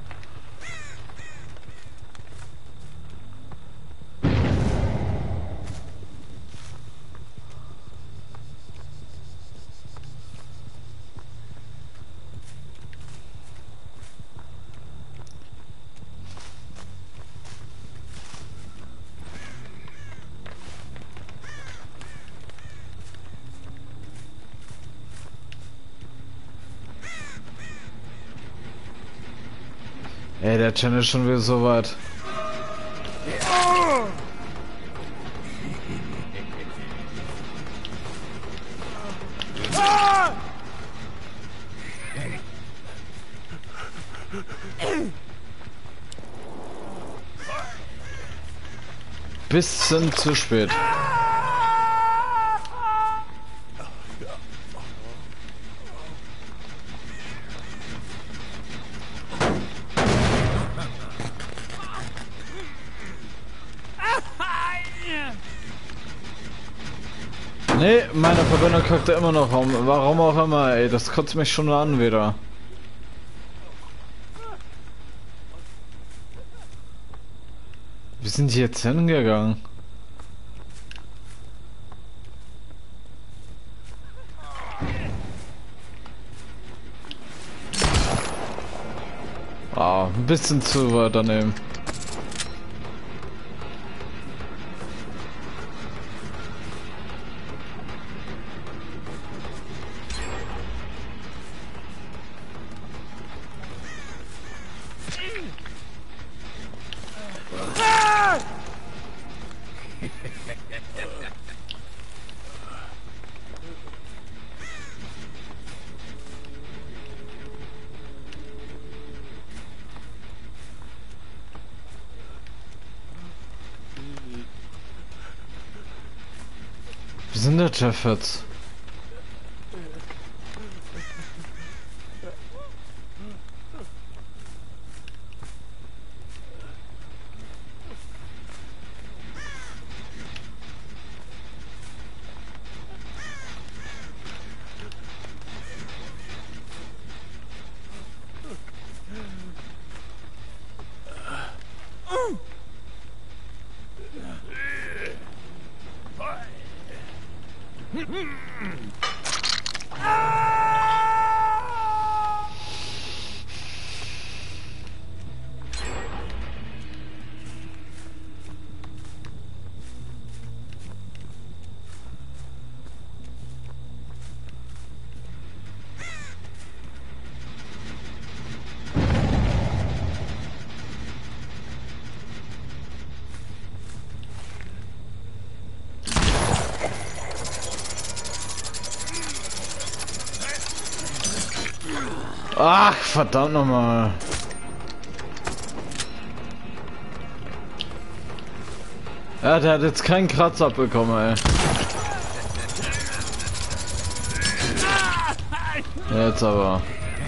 Ey, der Channel ist schon wieder so weit. Bisschen zu spät. Nee, meine Verbindung kackt immer noch rum. Warum auch immer, ey, das kotzt mich schon an wieder. Wie sind die jetzt hingegangen? Ah, ein bisschen zu weit daneben. Wie sind der Jeff jetzt? Ach, verdammt nochmal. Ja, der hat jetzt keinen Kratzer abbekommen, ey. Jetzt aber.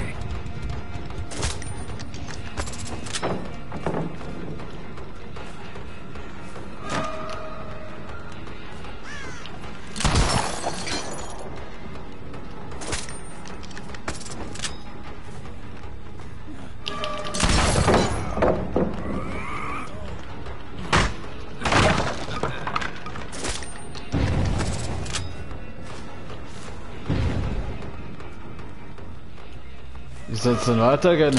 Wie soll es denn weitergehen?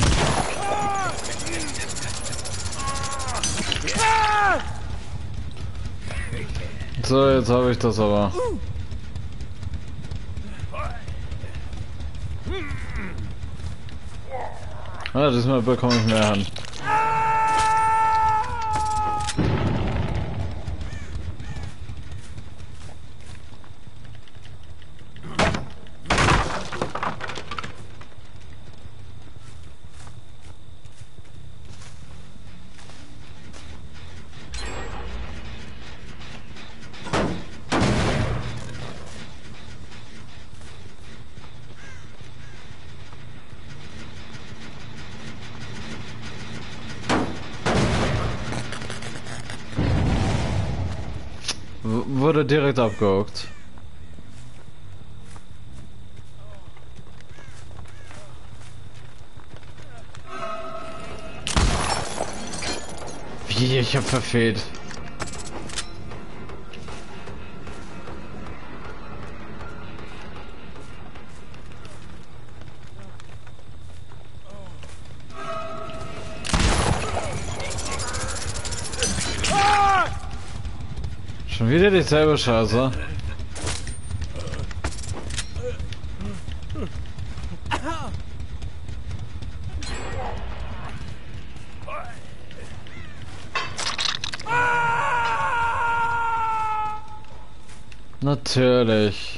So, jetzt habe ich das aber. Ah, diesmal bekomme ich mehr Hand. Wurde direkt abgehockt. Wie, ich hab verfehlt. Schon wieder dieselbe Scheiße. Natürlich.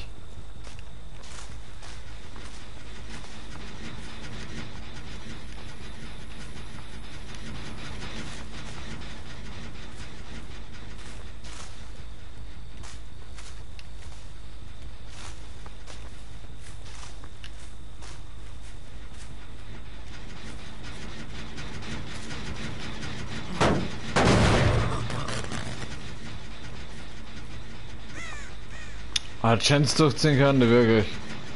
Hat Chance durchziehen können, wirklich.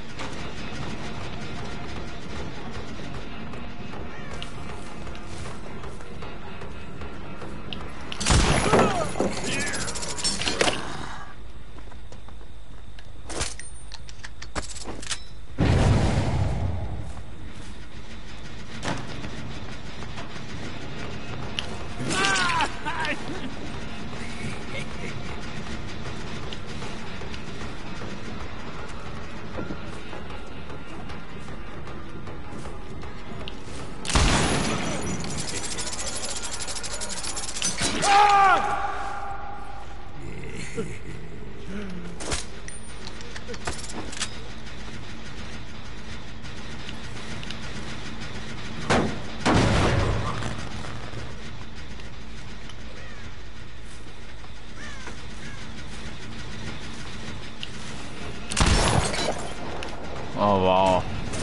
Oh wow.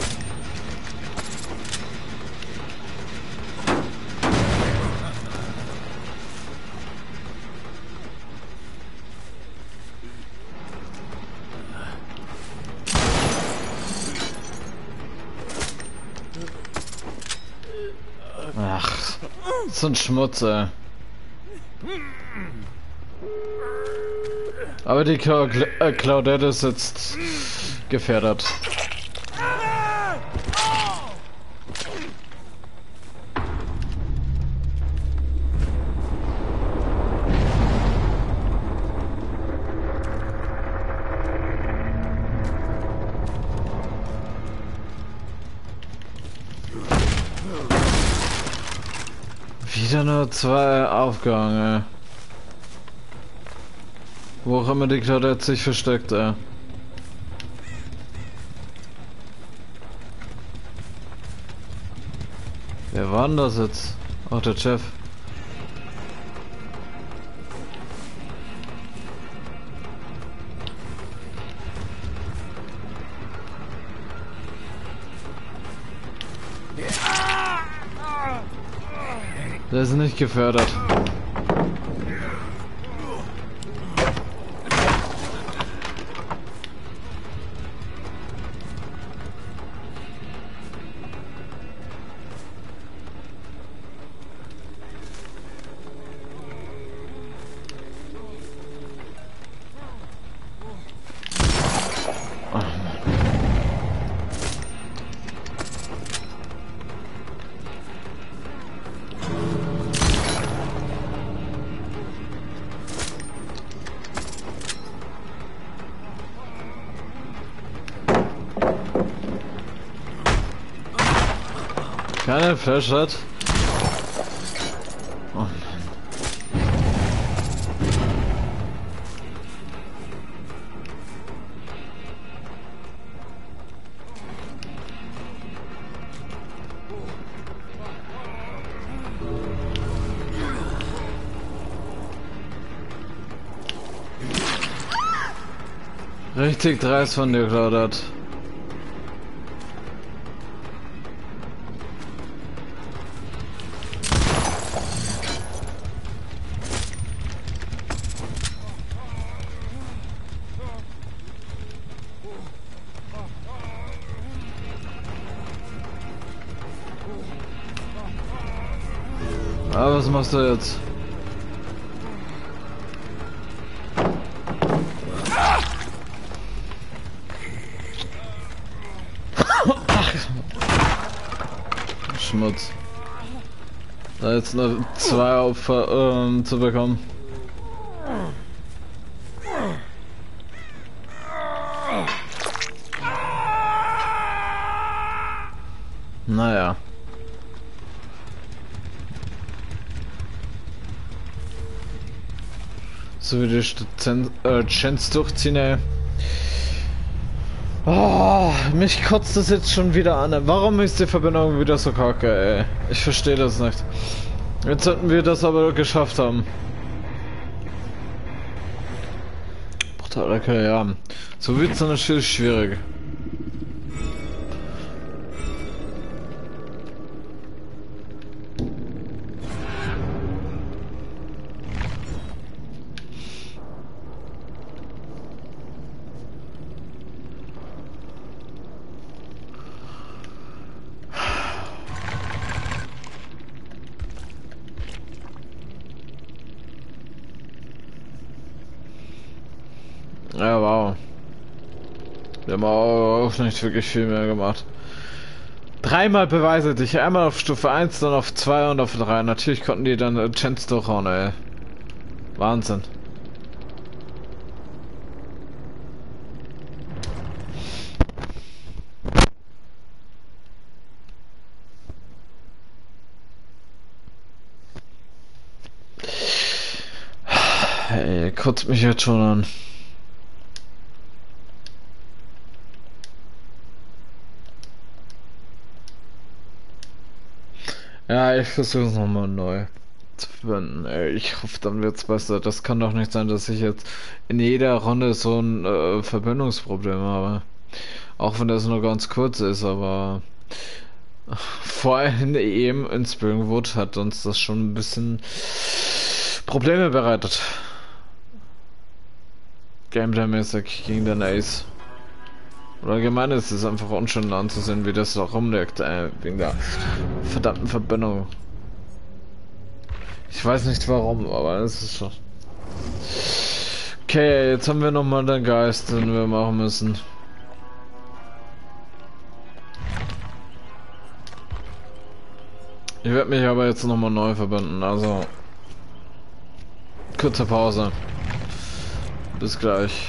Ach, so ein Schmutz, ey. Aber die Cla äh, Claudette ist jetzt gefährdet. Wieder nur zwei Aufgaben, ey. Wo auch immer die Claudette sich versteckt, ey. war das jetzt? Auch der Chef. Der ist nicht gefördert. Keine Flashlight. Oh Mann. Richtig dreist von dir, Claudette. Ah, was machst du jetzt? Schmutz. Da jetzt noch zwei Opfer ähm, zu bekommen. Naja. So wie die äh, Chance durchziehen, ey. Oh, mich kotzt das jetzt schon wieder an. Warum ist die Verbindung wieder so kacke, ey? Ich verstehe das nicht. Jetzt sollten wir das aber geschafft haben. Brutal, okay, ja. So wird es dann natürlich schwierig. Ja, wow. Wir haben auch nicht wirklich viel mehr gemacht. Dreimal Beweise dich. Einmal auf Stufe eins, dann auf zwei und auf drei. Natürlich konnten die dann Chance durchhauen, ey. Wahnsinn. Ey, kotzt mich jetzt schon an. Ja, ich versuche es nochmal neu zu finden. Ey, ich hoffe, dann wird's besser. Das kann doch nicht sein, dass ich jetzt in jeder Runde so ein äh, Verbindungsproblem habe. Auch wenn das nur ganz kurz ist, aber vor allem eben in Springwood hat uns das schon ein bisschen Probleme bereitet. Gameplay-mäßig gegen den Ace. Oder allgemein ist es einfach unschön anzusehen, wie das da rumliegt, äh, wegen der verdammten Verbindung. Ich weiß nicht warum, aber es ist so. Okay, jetzt haben wir nochmal den Geist, den wir machen müssen. Ich werde mich aber jetzt nochmal neu verbinden, also kurze Pause. Bis gleich.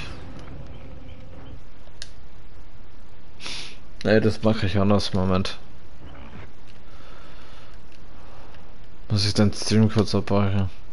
Nee, das mache ich anders. Moment. Muss ich den Stream kurz abbrechen?